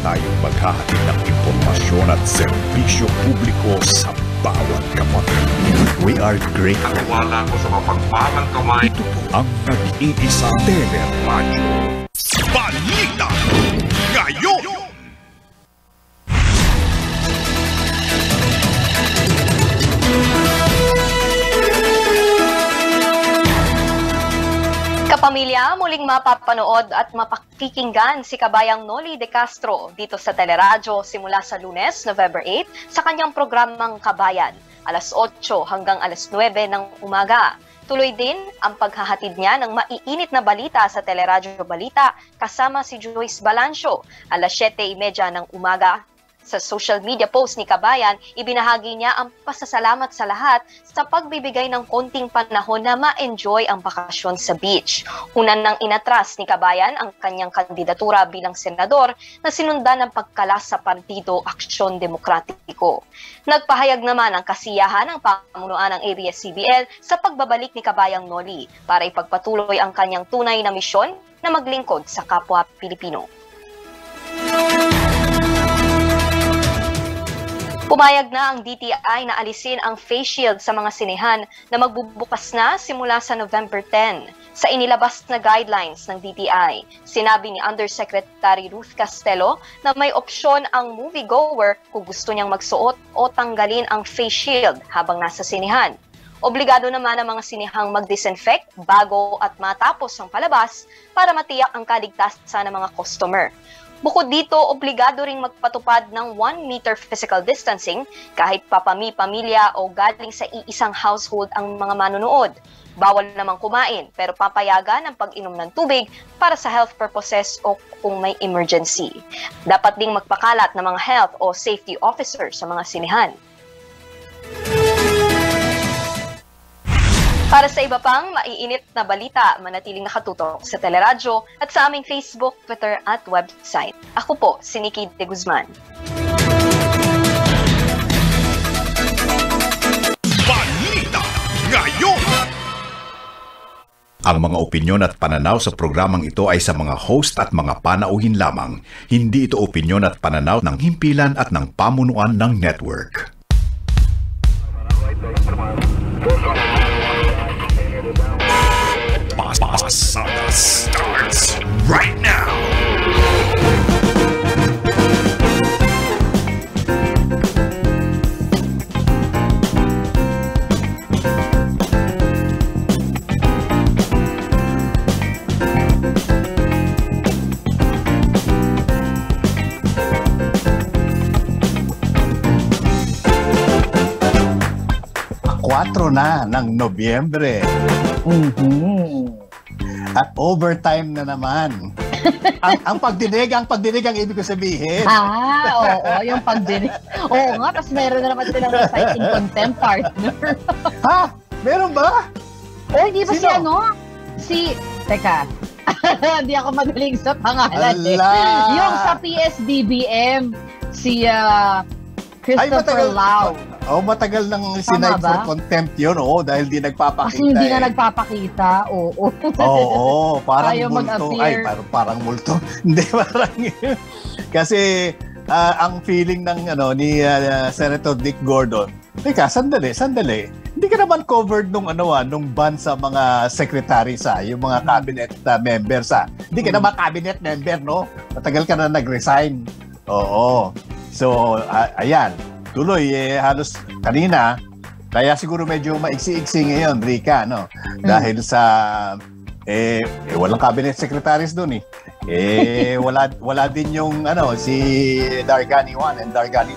tayong maghahatid ng impormasyon at serbisyo publiko sa bawat kapatid. We are great. Naniwala ko sa mapagpalang kamay. Ito po ang nag-iisang teleradyo. Balita Ngayon! Kapamilya, muling mapapanood at mapakikinggan si Kabayang Noli De Castro dito sa Teleradyo simula sa Lunes, November 8 sa kanyang programang Kabayan, alas 8 hanggang alas 9 ng umaga. Tuloy din ang paghahatid niya ng maiinit na balita sa Teleradyo Balita kasama si Joyce Balancio, alas 7:30 ng umaga. Sa social media post ni Kabayan, ibinahagi niya ang pasasalamat sa lahat sa pagbibigay ng konting panahon na ma-enjoy ang bakasyon sa beach. Una nang inatras ni Kabayan ang kanyang kandidatura bilang senador na sinundan ng pagkalas sa Partido Aksyon Demokratiko. Nagpahayag naman ang kasiyahan ng pamunuan ng ABS-CBN sa pagbabalik ni Kabayang Noli para ipagpatuloy ang kanyang tunay na misyon na maglingkod sa kapwa Pilipino. Pumayag na ang DTI na alisin ang face shield sa mga sinehan na magbubukas na simula sa November 10. Sa inilabas na guidelines ng DTI, sinabi ni Undersecretary Ruth Castelo na may opsyon ang moviegoer kung gusto niyang magsuot o tanggalin ang face shield habang nasa sinehan. Obligado naman ang mga sinehang mag-disinfect bago at matapos ang palabas para matiyak ang kaligtasan ng mga customer. Bukod dito, obligado ring magpatupad ng 1 meter physical distancing kahit papami-pamilya o galing sa iisang household ang mga manonood. Bawal namang kumain pero papayagan ang pag-inom ng tubig para sa health purposes o kung may emergency. Dapat ding magpakalat ng mga health o safety officer sa mga sinehan. Para sa iba pang maiinit na balita, manatiling nakatutok sa Teleradyo at sa aming Facebook, Twitter at website. Ako po, si Nikki De Guzman. Balita Ngayon! Ang mga opinyon at pananaw sa programang ito ay sa mga host at mga panauhin lamang. Hindi ito opinyon at pananaw ng himpilan at ng pamunuan ng network. Pasada starts right now. Kwatro na ng Nobyembre. At overtime na naman. ang pagdinig ang ibig ko sabihin. Oo, yung pagdinig. Oo nga, tapos meron na naman silang citing contempt partner. Ha? Meron ba? Hindi ba Teka, hindi ako magaling sa pangalan. Yung sa PSDBM, si Christopher Lau. Matagal nang sinight for contempt yun, dahil di nagpapakita. Kasi hindi na nagpapakita, Oo, parang ayaw multo. Parang multo. Hindi, parang kasi ang feeling ng ni Senator Dick Gordon, teka, sandali. Hindi ka naman covered nung ban sa mga secretaries, yung mga cabinet members. Hindi ka naman cabinet member, no? Matagal ka na nag-resign. Oo. So, ayan. Tuloy, halos kanina, kaya siguro medyo maiksi-iksi ngayon, Rika, no? Dahil sa, walang cabinet secretaries doon wala din yung, si Dargani 1 and Dargani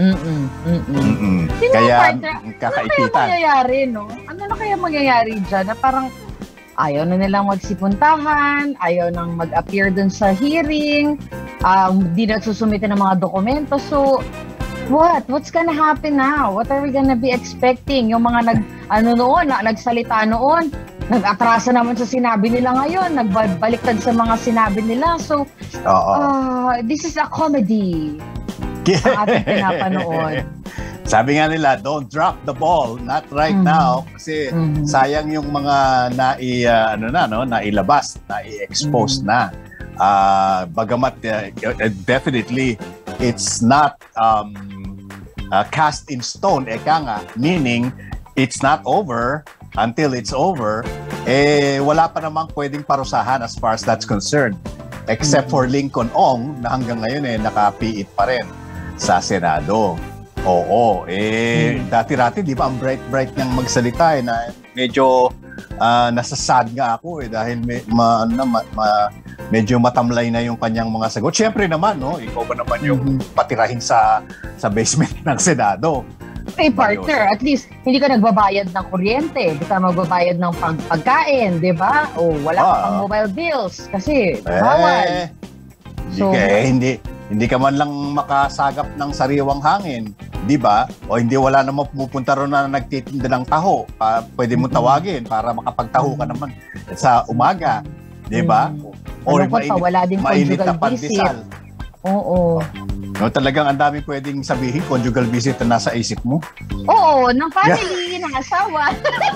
2. Kaya, kakaipitan. Ano kaya mangyayari, no? Ano na kaya mangyayari dyan? Na parang, ayaw na nilang magsipuntahan, ayaw nang mag-appear dun sa hearing, di nagsusumite ng mga dokumento. So, what's gonna happen now? What are we gonna be expecting? Yung mga nagsalita noon, nag-atrasa naman sa sinabi nila ngayon, nagbaliktad sa mga sinabi nila. So, this is a comedy. Ang ating pinapanood. Sabi nga nila, don't drop the ball, not right now, kasi sayang yung mga nailabas, nai-expose na. Bagamat definitely it's not cast in stone, eka nga, meaning it's not over until it's over, wala pa namang pwedeng parusahan as far as that's concerned. Except for Lincoln Ong na hanggang ngayon nakapiit pa rin sa Senado. Oo, dati-rati di ba ang bright niyang magsalita na medyo nasasad nga ako dahil medyo matamlay na yung kanyang mga sagot. Siyempre naman, no, ikaw ba naman yung patirahin sa basement ng Senado? Partner, at least hindi ka nagbabayad ng kuryente, hindi ka magbabayad ng pagkain, di ba? O wala ka pang mobile bills kasi bawal. So, hindi ka man lang makasagap ng sariwang hangin, di ba? O hindi, wala namang pumupunta ron na nagtitinda ng taho. Pwede mo tawagin para makapagtaho ka naman sa umaga, di ba? Or mainit na pandesal. Oo. No, talagang ang daming pwedeng sabihin, conjugal visit na nasa isip mo. Oo, ng family, ng asawa.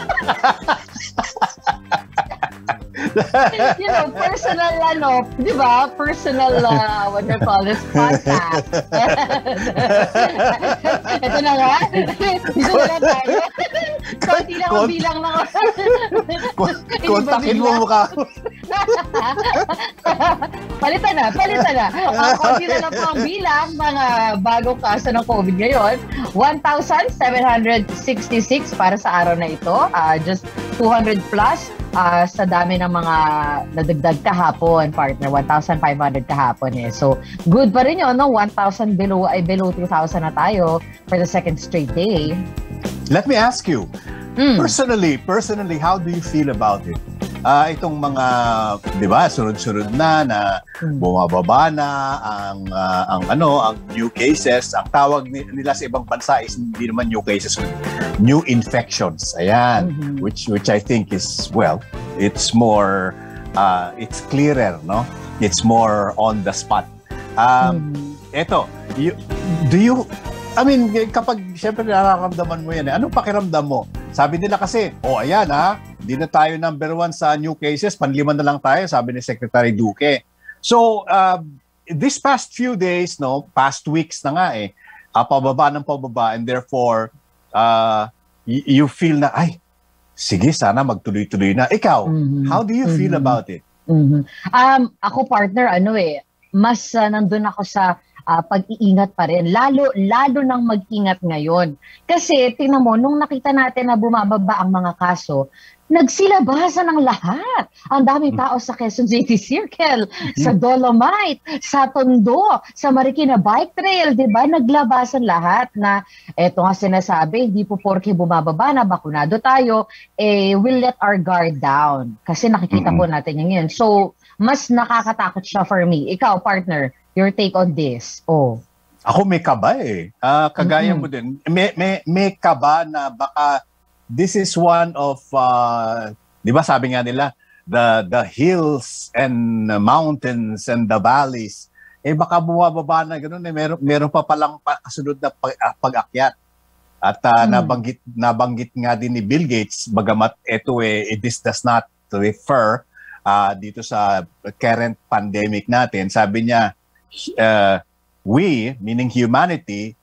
Personal, di ba? Personal, what do you call this, contact. Ito na nga. Dito na lang tayo. Konti lang ang bilang ng... Kontakin mo mukha ko. Palitan na. Konti na lang po ang bilang mga bagong kaso ng COVID ngayon. 1,766 para sa araw na ito. Just 200 plus sa dami ng mga nadagdag kahapon, partner. 1,500 kahapon So, good pa rin yun, no? 1,000 below 2,000 na tayo for the second straight day. Let me ask you, personally, how do you feel about it? Itong mga, di ba, sunod-sunod na bumababa na ang new cases. Ang tawag nila sa ibang bansa is hindi naman new cases, new infections. Ayan, which I think is, well, it's more, it's clearer, no? It's more on the spot. Eto, kapag siyempre nararamdaman mo yan, anong pakiramdam mo? Sabi nila kasi, ayan hindi na tayo number 1 sa new cases, panlima na lang tayo, sabi ni Secretary Duque. So, this past few days, past weeks na nga pababa, and therefore, you feel na, sige, sana magtuloy-tuloy na. Ikaw, how do you feel about it? Ako, partner, mas nandun ako sa pag-iingat pa rin. Lalo nang mag-ingat ngayon. Kasi, tingnan mo, nung nakita natin na bumababa ang mga kaso, nagsilabasan ng lahat. Ang daming tao sa Quezon City Circle, sa Dolomite, sa Tondo, sa Marikina Bike Trail, di ba? Naglabasan lahat na eto nga sinasabi, hindi po porke bumababa na bakunado tayo, we'll let our guard down. Kasi nakikita po natin yan. So, mas nakakatakot siya for me. Ikaw, partner, your take on this? Ako may kaba kagaya mo din. May kaba na baka this is one of, di ba sabi nga nila, the hills and mountains and the valleys, baka bumababa na gano'n, meron pa palang kasunod na pag-akyat. At nabanggit nga din ni Bill Gates, bagamat this does not refer dito sa current pandemic natin. Sabi niya, we, meaning humanity,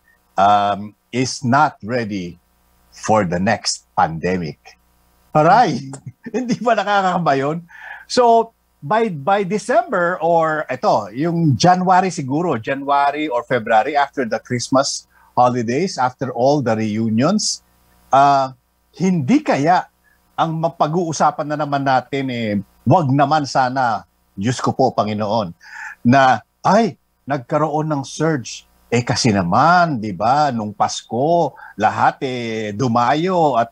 is not ready for the next pandemic. Aray! Hindi ba nakakakaba yun? So, by December or yung January siguro, January or February after the Christmas holidays, after all the reunions, hindi kaya ang mapag-uusapan na naman natin wag naman sana, Diyos ko po, Panginoon, na nagkaroon ng surge. Kasi naman, di ba, nung Pasko, lahat dumayo at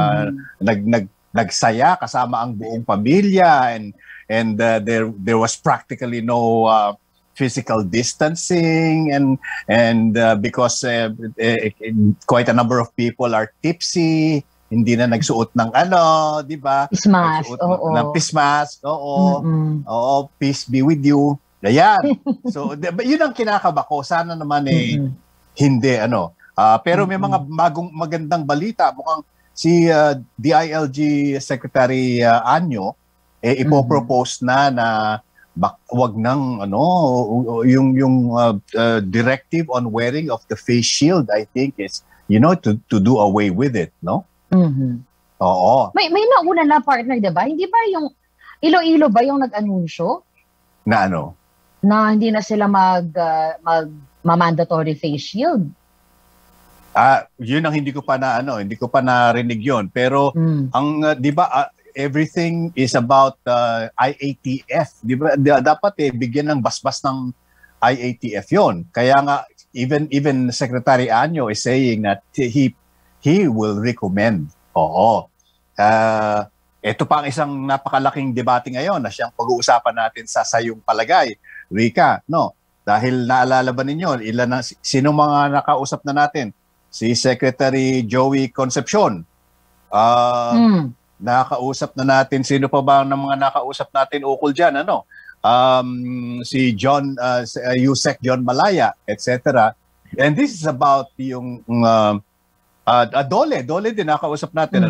nagsaya kasama ang buong pamilya and there was practically no physical distancing and because quite a number of people are tipsy, hindi na nagsuot ng di ba? Pismas, oo. Ng pismas, oo. Oo, peace be with you. Ayan. So, yun ang kinakaba ko. Sana naman hindi, pero may mga magandang balita. Mukhang si DILG Secretary Anyo, ipopropose na wag nang yung directive on wearing of the face shield, I think is to do away with it, no? Oo. May nauna na partner, 'di ba? Hindi ba yung Iloilo ba yung nag-anunsyo na ano? Na hindi na sila mandatory face shield? Yun ang hindi ko pa narinig yun. Pero ang 'di ba everything is about IATF, 'di ba? Dapat bigyan ng basbas ng IATF 'yon. Kaya nga even Secretary Anyo is saying that he will recommend. Oo. Ito pa ang isang napakalaking debate ngayon na siyang pag-uusapan natin sa Sayong Palagay, Rica, no? Dahil naalala ba ninyo sino mga nakausap na natin? Si Secretary Joey Concepcion. Nakausap na natin, sino pa ba ng mga nakausap natin ukol dyan, si John, Yusek John Malaya, etc. And this is about yung Dole din nakausap natin,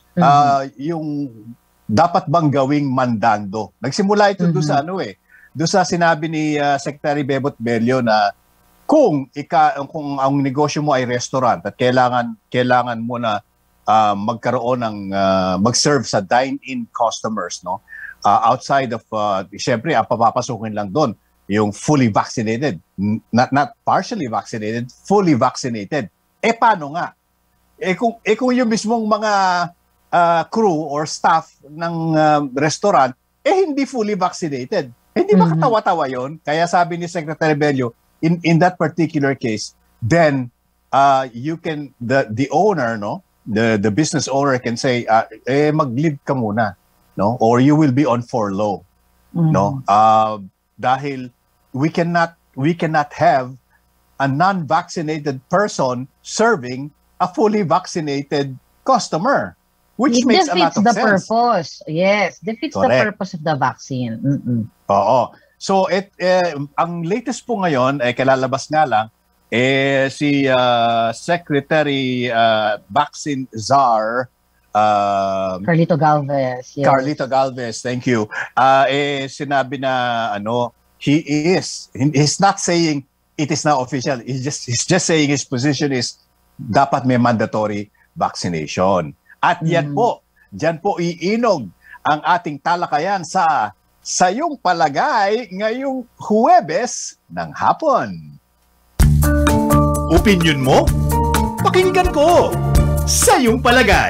yung dapat bang gawing mandando. Nagsimula ito doon sa doon sa sinabi ni Secretary Bebot Bello na kung ang negosyo mo ay restaurant at kailangan mo na magkaroon ng mag-serve sa dine-in customers, no? Outside of syempre ang papapasukin lang doon yung fully vaccinated, not partially vaccinated, fully vaccinated. Paano nga? Kung yung mismong mga crew or staff ng restaurant hindi fully vaccinated. Hindi makatawa-tawa yon. Kaya sabi ni Secretary Bello, in that particular case, then you can the owner, no? The business owner can say mag-leave ka muna, no? Or you will be on furlough, no? Dahil we cannot have a non-vaccinated person serving a fully vaccinated customer, which makes a lot of sense. Defeats the purpose. Yes, defeats the purpose of the vaccine. Oo. So ang latest po ngayon kalalabas nga lang si Secretary Vaccine Czar Carlito Galvez. Yes. Carlito Galvez, thank you. Sinabi na he's not saying it is now official. He's just saying his position is dapat may mandatory vaccination. At diyan po iinog ang ating talakayan sa Sayong Palagay ngayong Huwebes ng hapon. Opinyon mo? Pakinggan ko! Sayong Palagay!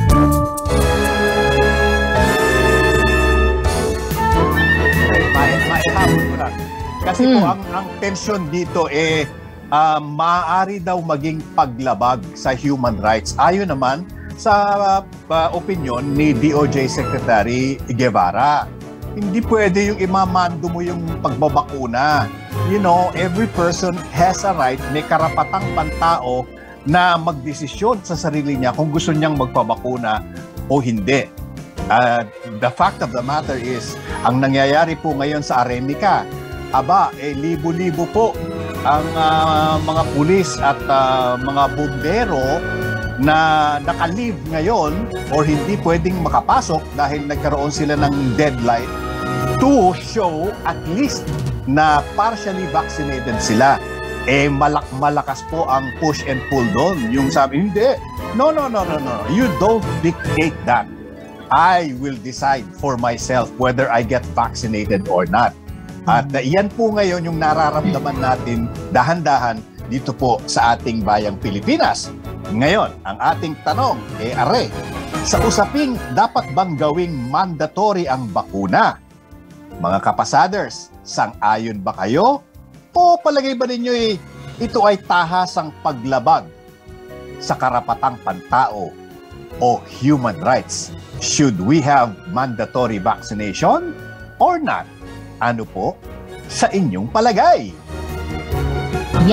Maihapon ko lang. Kasi po ang tension dito maaari daw maging paglabag sa human rights. Ayon naman sa opinion ni DOJ Secretary Guevara. Hindi pwede yung imamando mo yung pagbabakuna. You know, every person has a right, may karapatang pantao na magdesisyon sa sarili niya kung gusto niyang magpabakuna o hindi. The fact of the matter is, ang nangyayari po ngayon sa Aremika, libo-libo po ang mga pulis at mga bumbero na naka-leave ngayon or hindi pwedeng makapasok dahil nagkaroon sila ng deadline to show at least na partially vaccinated sila. Malakas po ang push and pull doon. Yung sabi, hindi. No. You don't dictate that. I will decide for myself whether I get vaccinated or not. At iyan po ngayon yung nararamdaman natin dahan-dahan dito po sa ating bayang Pilipinas. Ngayon, ang ating tanong, sa usaping dapat bang gawing mandatory ang bakuna? Mga kapasaders, sang-ayon ba kayo? O palagay ba ninyo ito ay tahasang paglabag sa karapatang pantao o human rights? Should we have mandatory vaccination or not? Ano po sa inyong palagay? Yan!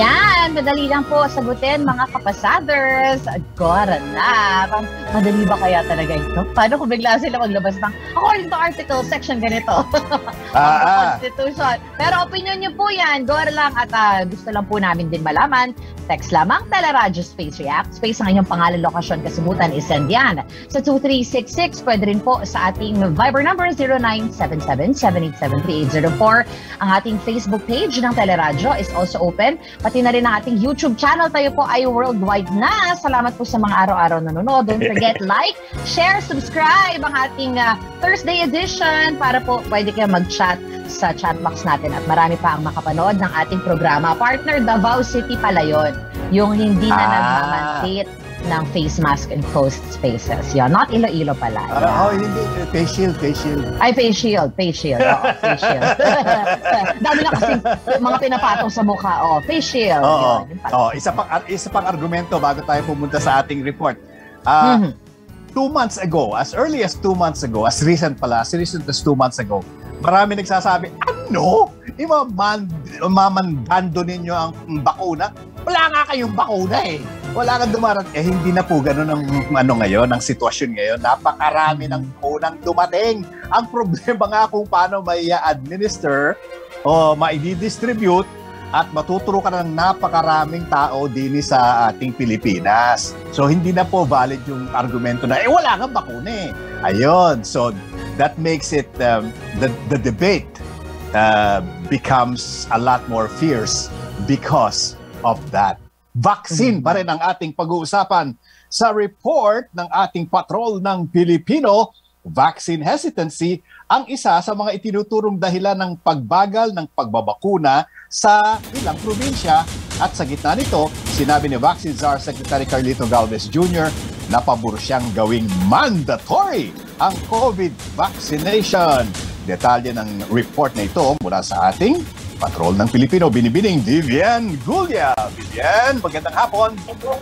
yan. Madali lang po sagutin, mga kapasaders. Agora na. Madali ba kaya talaga ito? Paano kung bigla sila maglabas ng according to article, section ganito? Constitution. Pero opinion nyo po yan. Gora lang at gusto lang po namin din malaman. Text lamang, Teleradyo Space React. Space ang inyong pangalan, lokasyon, kasimutan, isend yan. Sa 2366, pwede rin po sa ating Viber number 0977-787-3804. Ang ating Facebook page ng Teleradyo is also open. Pati na rin ang ating YouTube channel. Tayo po ay worldwide na. Salamat po sa mga araw-araw nanonood. Don't forget, like, share, subscribe ang ating Thursday edition para po pwede kayo mag-chat sa chat box natin at marami pa ang makapanood ng ating programa. Partner, Davao City pala yun. Yung hindi na nagmamandate ng face mask and closed spaces. Yan, not Iloilo pala. Hindi. Face shield. Ay, face shield. Oo, face shield. Dami na kasi mga pinapatong sa mukha. Face shield. Isa pang argumento bago tayo pumunta sa ating report. 2 months ago, as early as 2 months ago, as recent as 2 months ago, marami nagsasabi, mamandando ninyo ang bakuna? Wala nga kayong bakuna eh. Wala nga dumarat. Hindi na po ganun ang ngayon, ang sitwasyon ngayon. Napakarami ng bakunang dumating. Ang problema nga kung paano may administer o mai-distribute at matuturo ka ng napakaraming tao din sa ating Pilipinas. So hindi na po valid yung argumento na wala nga bakuna eh. Ayun. So that makes it the debate becomes a lot more fierce because of that. Vaccine pa rin ang ating pag-uusapan. Sa report ng ating patrol ng Pilipino, vaccine hesitancy ang isa sa mga itinuturong dahilan ng pagbagal ng pagbabakuna sa ilang probinsya. At sa gitna nito, sinabi ni Vaccine Czar Secretary Carlito Galvez Jr. na pabor siyang gawing mandatory ang COVID vaccination. Detalye ng report na ito mula sa ating patrol ng Pilipino, binibining Vivian Gulia. Vivian, magandang hapon.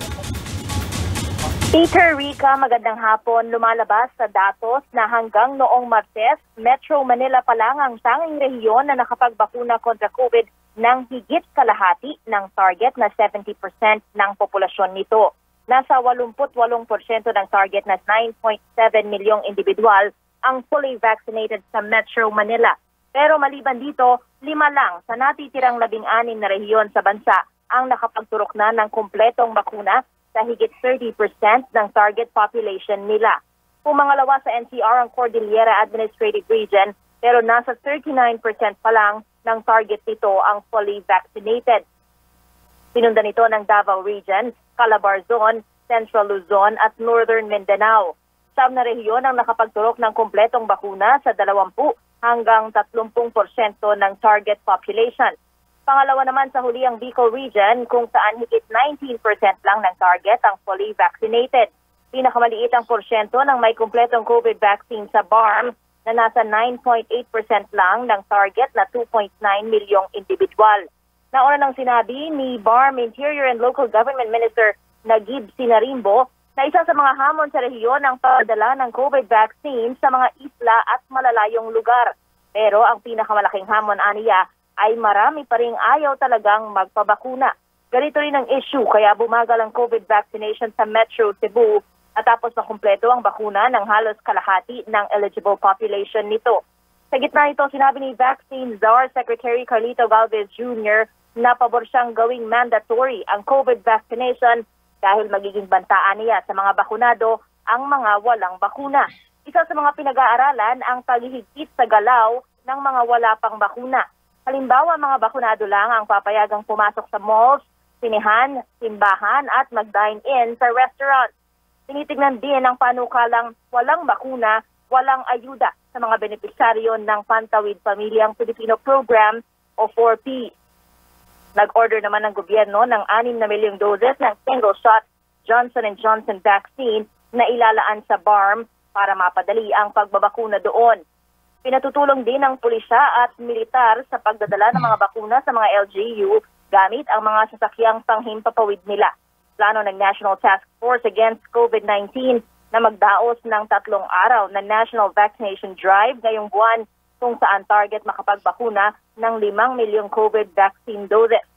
Peter, Rica, magandang hapon. Lumalabas sa datos na hanggang noong Martes, Metro Manila pa lang ang tanging rehiyon na nakapagbakuna kontra COVID ng higit kalahati ng target na 70% ng populasyon nito. Nasa 88% ng target na 9.7 milyong individual ang fully vaccinated sa Metro Manila. Pero maliban dito, 5 lang sa natitirang 16 na rehiyon sa bansa ang nakapagturok na ng kumpletong bakuna sa higit 30% ng target population nila. Pumangalawa sa NCR ang Cordillera Administrative Region, pero nasa 39% pa lang ng target nito ang fully vaccinated. Pinundan ito ng Davao Region, Calabarzon, Central Luzon at Northern Mindanao. 9 na rehiyon ang nakapagturok ng kumpletong bakuna sa 20 hanggang 30% ng target population. Pangalawa naman sa huli ang Bicol Region kung saan higit 19% lang ng target ang fully vaccinated. Pinakamaliit ang porsyento ng may kumpletong COVID vaccine sa BARM na nasa 9.8% lang ng target na 2.9 milyong individual. Nauna nang sinabi ni BARM Interior and Local Government Minister Nagib Sinarimbo na isa sa mga hamon sa rehiyon ang pagdala ng COVID vaccine sa mga isla at malalayong lugar. Pero ang pinakamalaking hamon aniya ay marami pa ring ayaw talagang magpabakuna. Ganito rin ang issue kaya bumagal ang COVID vaccination sa Metro Cebu at tapos na kumpleto ang bakuna ng halos kalahati ng eligible population nito. Sa gitna nito, sinabi ni Vaccine Czar Secretary Carlito Galvez Jr. na pabor siyang gawing mandatory ang COVID vaccination dahil magiging bantaan niya sa mga bakunado ang mga walang bakuna. Isa sa mga pinag-aaralan ang paghihigpit sa galaw ng mga wala pang bakuna. Halimbawa, mga bakunado lang ang papayagang pumasok sa malls, sinihan, simbahan at mag-dine-in sa restaurant. Tinitignan din ang panukalang walang bakuna, walang ayuda sa mga benepisyaryo ng Pantawid Pamilyang Pilipino Program o 4P. Nag-order naman ng gobyerno ng 6 na milyong doses ng single-shot Johnson & Johnson vaccine na ilalaan sa BARM para mapadali ang pagbabakuna doon. Pinatutulong din ng pulisya at militar sa pagdadala ng mga bakuna sa mga LGU gamit ang mga sasakyang panghimpapawid nila. Plano ng National Task Force Against COVID-19 na magdaos ng 3 araw na National Vaccination Drive ngayong buwan kung saan target makapagbakuna ng 5 milyong COVID vaccine doses.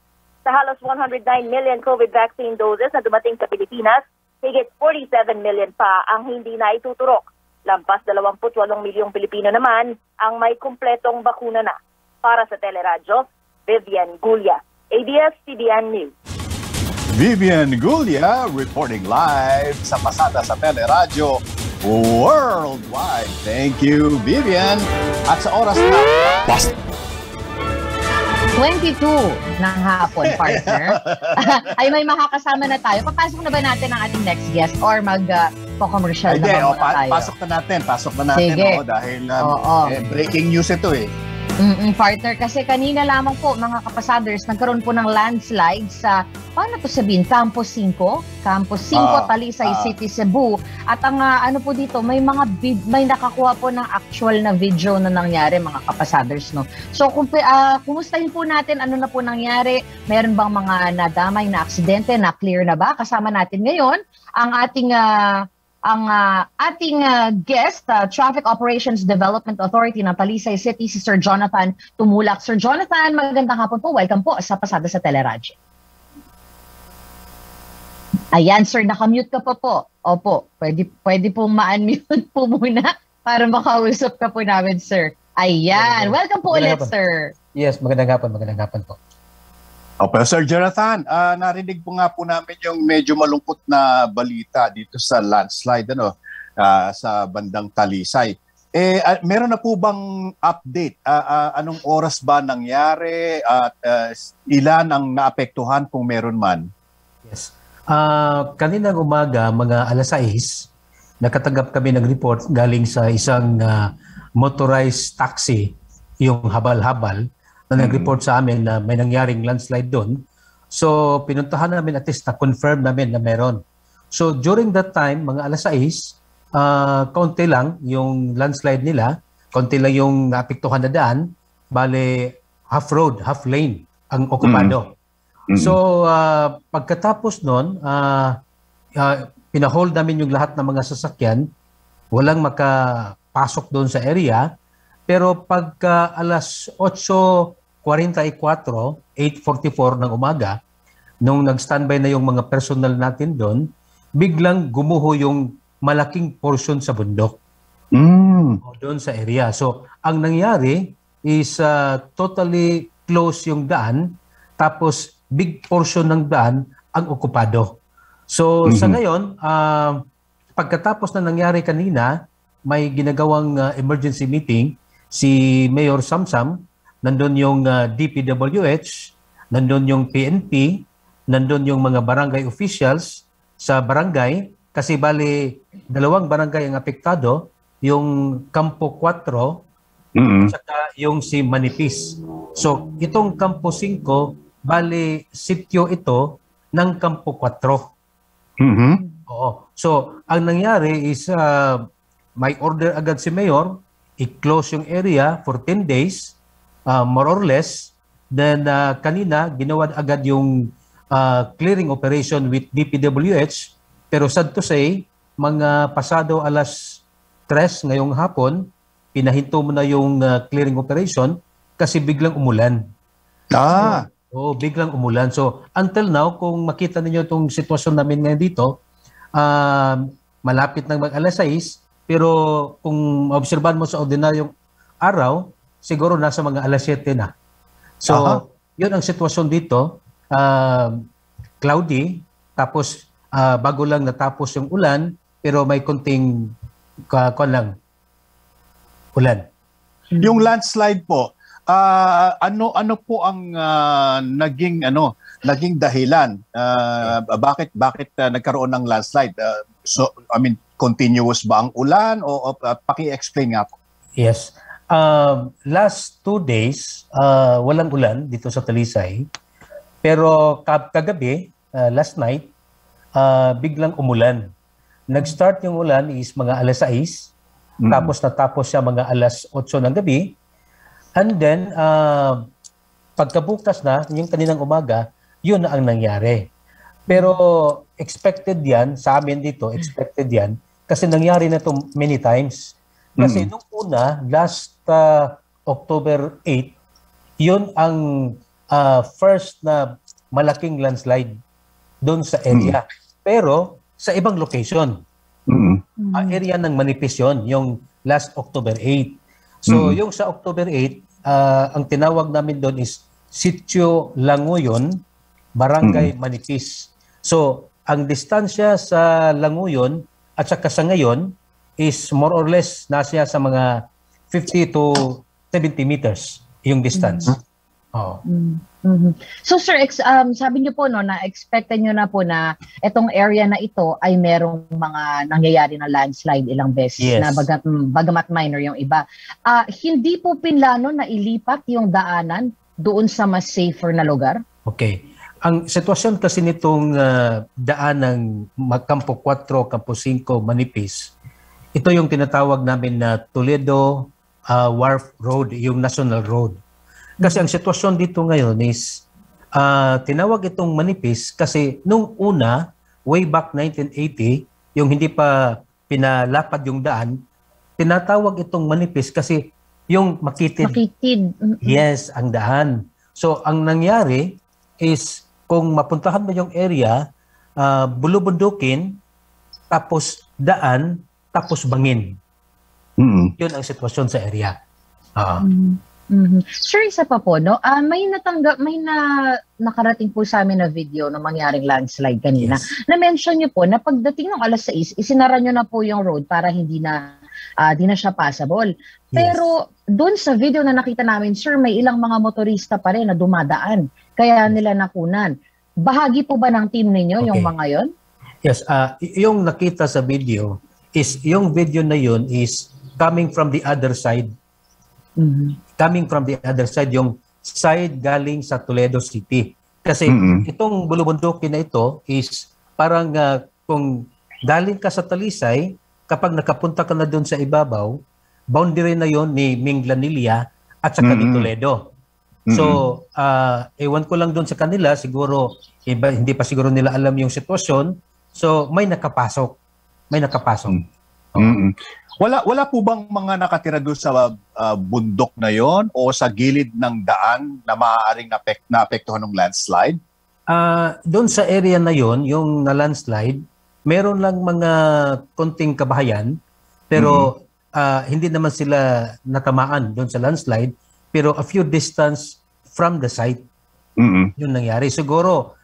Sa halos 109 million COVID vaccine doses na dumating sa Pilipinas, higit 47 million pa ang hindi na ituturok. Lampas 28 milyong Pilipino naman ang may kumpletong bakuna na. Para sa Teleradyo, Vivian Gulia, ABS-CBN News. Vivian Gulia reporting live sa Pasada sa Teleradyo Worldwide. Thank you, Vivian. At sa oras na 22 ng hapon, partner. Ay, may makakasama na tayo. Papasok na ba natin ang ating next guest or mag-commercial na ba muna tayo? Pasok na natin. Sige. Dahil breaking news ito eh. Partner, kasi kanina lamang po, mga kapasaders, nagkaroon po ng landslide sa, paano to sabihin, Campus 5? Campus 5, Talisay City, Cebu. At ang ano po dito, may nakakuha po ng actual na video na nangyari, mga kapasaders, no? So, kumustahin po natin ano na po nangyari? Meron bang mga nadamay na aksidente, na clear na ba? Kasama natin ngayon ang ating guest, Traffic Operations Development Authority ng Talisay City, si Sir Jonathan Tumulak. Sir Jonathan, magandang hapon po. Welcome po sa Pasada sa Teleradyo. Ayan, sir, nakamute ka pa po. Opo, pwede pong ma-unmute po muna para makausap ka po namin, sir. Ayan, welcome po ulit, sir. Yes, magandang hapon po. Pero Sir Jonathan, narinig po nga po namin yung medyo malungkot na balita dito sa landslide sa bandang Talisay. Meron na po bang update? Anong oras ba nangyari at ilan ang naapektuhan kung meron man? Yes. Kaninang umaga, mga alas 6, nakatanggap kami ng report galing sa isang motorized taxi, yung habal-habal, na nag-report sa amin na may nangyaring landslide doon. So, pinuntahan namin at least na-confirm namin na meron. So, during that time, mga alas 6, kaunti lang yung landslide nila, kaunti lang yung naapektuhan na daan, bale half road, half lane ang okupado. So, pagkatapos nun, pinahold namin yung lahat ng mga sasakyan, walang makapasok doon sa area. Pero pagka alas 8:44, 8:44 ng umaga, nung nag-standby na yung mga personal natin doon, biglang gumuho yung malaking portion sa bundok. Doon sa area. So, ang nangyari is totally close yung daan, tapos big portion ng daan ang okupado. So, sa ngayon, pagkatapos na nangyari kanina, may ginagawang emergency meeting si Mayor Samsam, nandun yung DPWH, nandun yung PNP, nandun yung mga barangay officials sa barangay, kasi bali 2 barangay ang apektado, yung Campo 4 at saka yung si Manipis. So itong Campo 5, bali sityo ito ng Campo 4. Oo. So ang nangyari is may order agad si Mayor, i-close yung area for 10 days, more or less. Then kanina, ginawa agad yung clearing operation with DPWH. Pero sad to say, mga pasado alas 3 ngayong hapon, pinahinto mo na yung clearing operation kasi biglang umulan. Biglang umulan. So until now, kung makita ninyo itong sitwasyon namin ngayon dito, malapit ng mag-alas 6, pero kung obserbahan mo sa ordinaryong araw, siguro nasa mga alas 7 na. So, yun ang sitwasyon dito. Cloudy, tapos bago lang natapos yung ulan, pero may konting ulan. Yung landslide po, ano po ang naging dahilan? Bakit nagkaroon ng landslide? Continuous ba ang ulan o paki-explain nga po? Yes. Last 2 days, walang ulan dito sa Talisay. Pero kagabi, last night, biglang umulan. Nag-start yung ulan is mga alas 6, tapos natapos siya mga alas 8 ng gabi. And then, pagkabukas na, yung kaninang umaga, yun na ang nangyari. Pero expected yan, sa amin dito, expected yan, kasi nangyari na ito many times. Kasi nung una, last October 8, yun ang first na malaking landslide doon sa area. Pero sa ibang location. Ang area ng manipis yun, yung last October 8. So yung sa October 8, ang tinawag namin doon is Sitio Languyon, Barangay Manipis. So ang distansya sa Languyon at saka sa ngayon is more or less nasa sa mga 50 to 70 meters yung distance. So sir, sabi niyo po no na expected niyo na po na itong area na ito ay merong mga nangyayari na landslide ilang beses na bagamat minor yung iba. Hindi po pinlano na ilipat yung daanan doon sa mas safer na lugar? Okay. Ang sitwasyon kasi nitong daan ng Campo 4, Campo 5, Manipis, ito yung tinatawag namin na Toledo Wharf Road, yung National Road. Kasi ang sitwasyon dito ngayon is tinawag itong Manipis kasi nung una, way back 1980, yung hindi pa pinalapad yung daan, tinatawag itong Manipis kasi yung makitid. Yes, ang daan. So ang nangyari is kung mapuntahan mo yung area, bulubundukin, tapos daan, tapos bangin. Yun ang sitwasyon sa area. Sure, isa pa po, no? May nakarating po sa amin na video na mangyaring landslide kanina. Na-mention niyo po na pagdating ng alas 6, isinara niyo na po yung road para hindi na siya passable. Pero doon sa video na nakita namin, sir, may ilang mga motorista pa rin na dumadaan. Kaya nila nakunan. Bahagi po ba ng team ninyo yung mga yon? Yes, yung nakita sa video is, yung video na yun is coming from the other side. Coming from the other side, yung side galing sa Toledo City. Kasi itong bulubundukin na ito is parang kung galing ka sa Talisay, kapag nakapunta ka na doon sa ibabaw, boundary na yon ni Minglanilla at saka ni Toledo. So, ewan ko lang doon sa kanila, siguro, hindi pa siguro nila alam yung sitwasyon. So, may nakapasok. Wala po bang mga nakatira doon sa bundok na yon o sa gilid ng daan na maaaring naapektuhan ng landslide? Doon sa area na yon, yung na-landslide, meron lang mga konting kabahayan, pero hindi naman sila natamaan doon sa landslide, pero a few distance from the site, yun nangyari. Siguro,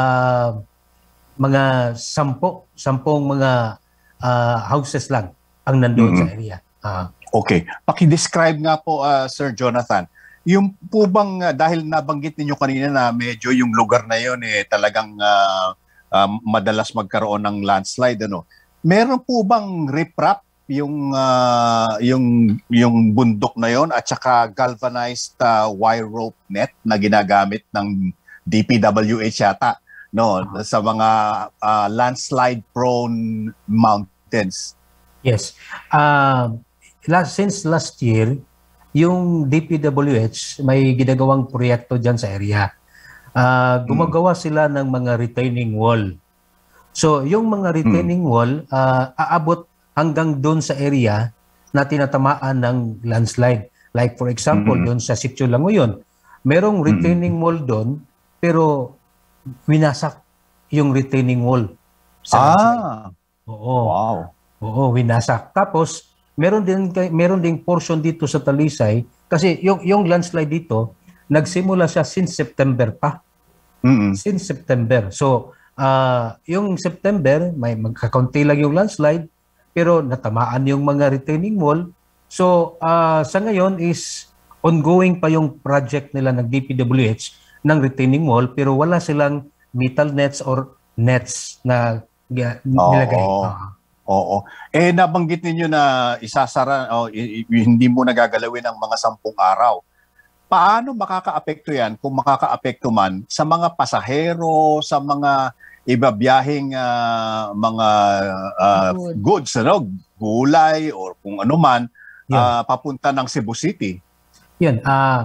mga sampung mga houses lang ang nandoon sa area. Okay. Paki-describe nga po, Sir Jonathan, yung po bang, dahil nabanggit ninyo kanina na medyo yung lugar na yun talagang madalas magkaroon ng landslide, ano? Meron po bang riprap yung bundok na yon at saka galvanized wire rope net na ginagamit ng DPWH yata sa mga landslide prone mountains? Yes. Since last year, yung DPWH may ginagawang proyekto dyan sa area. Gumagawa sila ng mga retaining wall. So, yung mga retaining wall, aabot hanggang doon sa area na tinatamaan ng landslide. Like for example, doon sa Sitio Languyon, merong retaining wall doon, pero winasak yung retaining wall sa landslide. Oo, winasak. Tapos, meron ding portion dito sa Talisay, kasi yung landslide dito, nagsimula siya since September pa. Since September. So, yung September, may magkakaunti lang yung landslide, pero natamaan yung mga retaining wall. So, sa ngayon is ongoing pa yung project nila ng DPWH ng retaining wall, pero wala silang metal nets or nets na nilagay. Oo. Nabanggit ninyo na isasara, hindi mo nagagalawin ng mga 10 araw. Paano makakaapekto yan kung makakaapekto man sa mga pasahero, sa mga ibabiyahing mga goods, gulay or kung ano man, papunta ng Cebu City? Yan.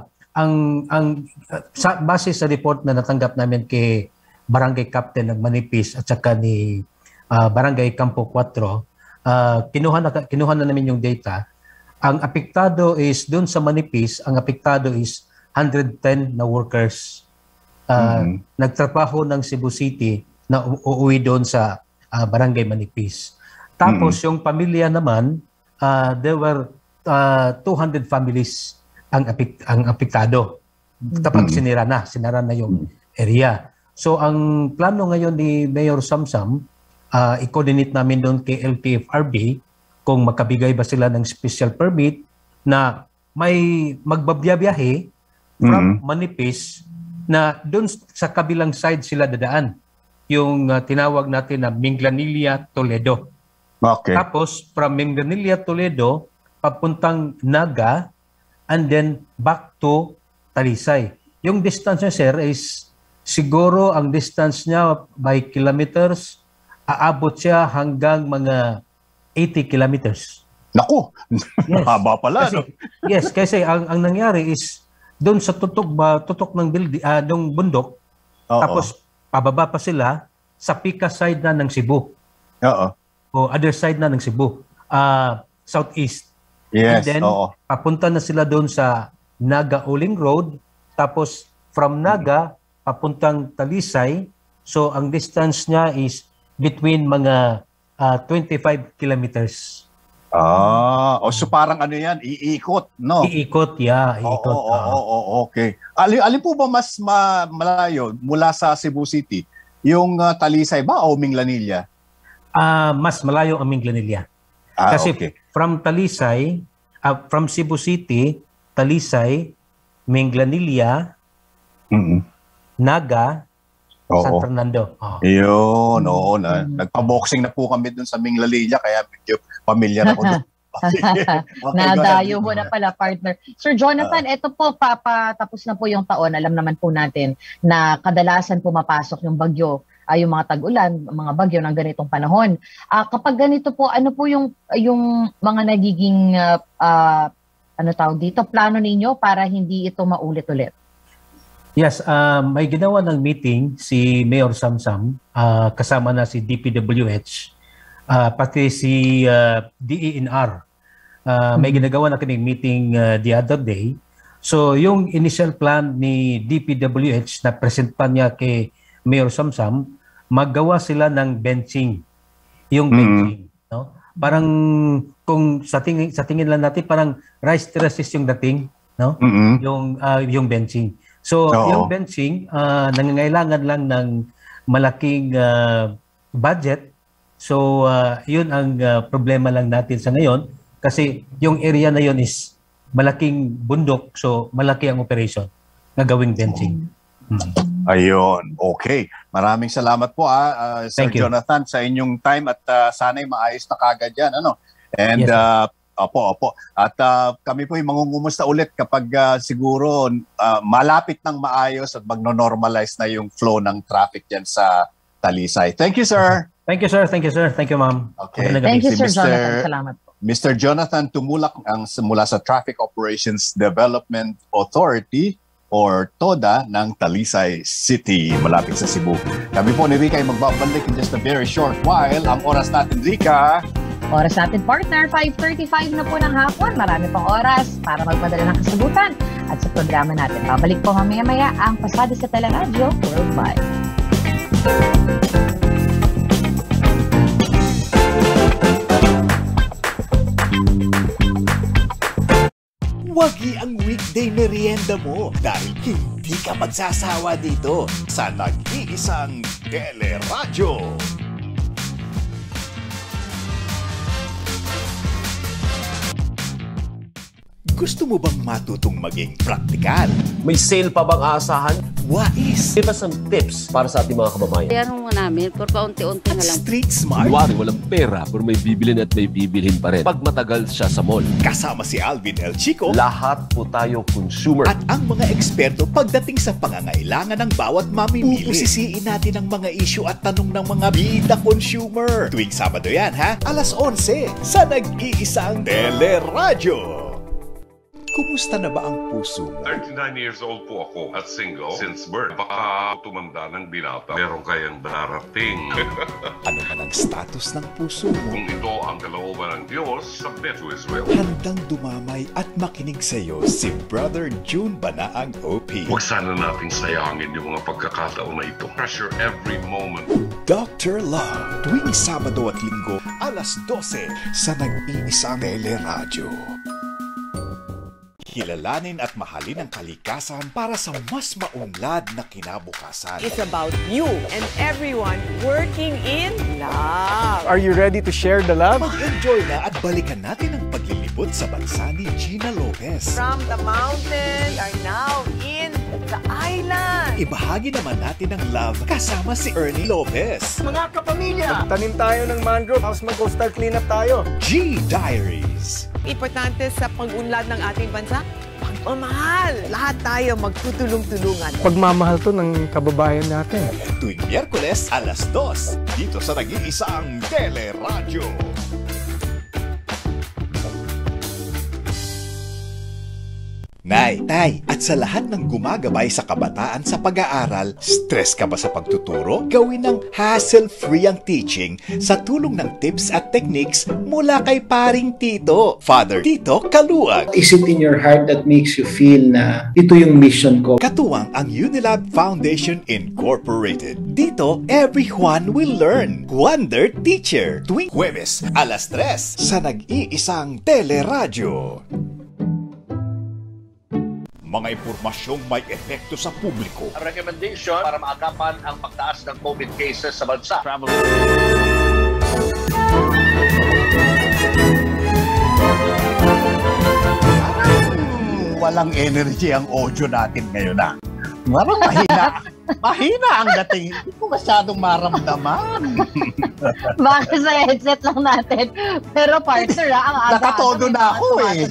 Base sa report na natanggap namin kay Barangay Captain ng Manipis at saka ni Barangay Campo 4, kinuha na namin yung data. Ang apektado is, dun sa Manipis, ang apektado is 110 na workers. nagtrabaho ng Cebu City na uuwi doon sa Barangay Manipis. Tapos yung pamilya naman, there were 200 families ang apektado. Kapag sinara na yung area. So ang plano ngayon ni Mayor Samsam, i-coordinate namin doon kay LTFRB kung makabigay ba sila ng special permit na may magbabiyahe from Manipis na doon sa kabilang side sila dadaan. Yung tinawag natin na Minglanilla, Toledo. Okay. Tapos from Minglanilla, Toledo, papuntang Naga, and then back to Talisay. Yung distance niya, sir, is siguro ang distance niya by kilometers, aabot siya hanggang mga 80 kilometers. Naku! Yes. Haba pala, Kasi, no? yes, kasi ang nangyari is doon sa tutok ng bundok, tapos pababa pa sila sa Pika side na ng Cebu. Oo. O other side na ng Cebu. Southeast. Yes, and then, papunta na sila doon sa Naga-Uling Road. Tapos, from Naga, papuntang Talisay. So, ang distance niya is between mga 25 kilometers. So parang ano yan, iikot, no? Iikot, yeah. Iikot. Okay. Alin po ba mas malayo mula sa Cebu City? Yung Talisay ba o Minglanilla? Mas malayo ang Minglanilla. Kasi from Talisay, from Cebu City, Talisay, Minglanilla, Naga, San Fernando. Yun, nagpa-boxing na po kami dun sa Minglanilla, kaya medyo familiar ako dun. Nadayo mo na pala, partner. Sir Jonathan, ito po, tapos na po yung taon. Alam naman po natin na kadalasan pumapasok yung bagyo, yung mga tag-ulan, mga bagyo ng ganitong panahon. Kapag ganito po, ano po yung mga nagiging plano ninyo para hindi ito maulit-ulit? Yes, may ginawa ng meeting si Mayor Samsam, kasama na si DPWH, pati si DENR. May ginagawa na kining meeting the other day. So yung initial plan ni DPWH na present pa niya kay Mayor Samsam, maggawa sila ng benching. Yung benching, no? Parang kung sa tingin lang natin parang rice terraces yung dating, no? Yung benching. So yung benching nangangailangan lang ng malaking budget. So yun ang problema lang natin sa ngayon kasi yung area na yun is malaking bundok, so malaki ang operation na gawing benching. Ayun, okay. Maraming salamat po Sir Jonathan sa inyong time at sana'y maayos na kagad yan. Ano? And yes, opo. At kami po yung mangungumusta ulit kapag siguro malapit ng maayos at magno-normalize na yung flow ng traffic dyan sa Talisay. Thank you, sir. Thank you, sir. Thank you, sir. Thank you, ma'am. Okay. Thank you, Sir Jonathan. Salamat po. Mr. Jonathan Tumulak mula sa Traffic Operations Development Authority or TODA ng Talisay City, malapit sa Cebu. Kami po ni Rica ay magbabalik in just a very short while. Ang oras natin, Rica. Oras natin, partner, 5:35 na po ng hapon. Marami pang oras para magpadala ng kasagutan. At sa programa natin, babalik po mamaya-maya ang Pasada sa Teleradyo Worldwide. Wagi ang weekday merienda mo dahil hindi ka magsasawa dito sa nag-iisang Teleradyo. Gusto mo bang matutong maging praktikal? May sale pa bang aasahan? Wais Give us some tips para sa ating mga kababayan. Kaya nung namin, pero paunti-unti at na lang. street smart? Kunwari, walang pera pero may bibilin at may bibilhin pa rin. Pag matagal siya sa mall. Kasama si Alvin El Chico Lahat po tayo consumer. at ang mga eksperto pagdating sa pangangailangan ng bawat mamimili. Pusisiin natin ang mga issue at tanong ng mga bida consumer. Tuwing Sabado yan, ha? 11:00 sa nag-iisang Teleradyo. Kumusta na ba ang puso mo? 39 years old po ako at single since birth. Baka tumanda ng binata, meron kayang darating. Ano man ang status ng puso mo? Kung ito ang kalooban ng Diyos, submit to His will. Handang dumamay at makinig sa iyo si Brother June Banaang OP. Huwag sana nating sayangin yung mga pagkakataon na ito. Treasure every moment. Dr. Love, tuwing Sabado at Linggo, alas 12 sa nag-iisang teleradyo. Kilalanin at mahalin ang kalikasan para sa mas maunlad na kinabukasan. It's about you and everyone working in love. Are you ready to share the love? Mag-enjoy na at balikan natin ang paglilibot sa bansa ni Gina Lopez. From the mountain, we are now in the island. Ibahagi naman natin ang love kasama si Ernie Lopez. Mga kapamilya, magtanim tayo ng mangrove, tapos mag-coastal cleanup tayo. G Diaries. Importante sa pag-unlad ng ating bansa, pagmamahal. Lahat tayo magtutulong-tulungan. Pagmamahal to ng kababayan natin. Tuwing Miyerkules, alas 2, dito sa nag-iisang teleradyo. Nay, tay, at sa lahat ng gumagabay sa kabataan sa pag-aaral, stress ka ba sa pagtuturo? Gawin ng hassle-free ang teaching sa tulong ng tips at techniques mula kay paring Tito, Father Tito Kaluag. Is it in your heart that makes you feel na ito yung mission ko? Katuwang ang Unilab Foundation Incorporated. Dito, everyone will learn. Wonder Teacher. Tuwing Huwebes, alas 3 sa nag-iisang teleradyo. Mga impormasyong may epekto sa publiko. Ang recommendation para maagapan ang pagtaas ng COVID cases sa bansa. Walang energy ang audio natin ngayon na. Parang mahina. Mahina ang dating. Hindi ko masyadong maramdaman. Baka sa headset lang natin. Pero partner, ang aga. Nakatodo na ako eh.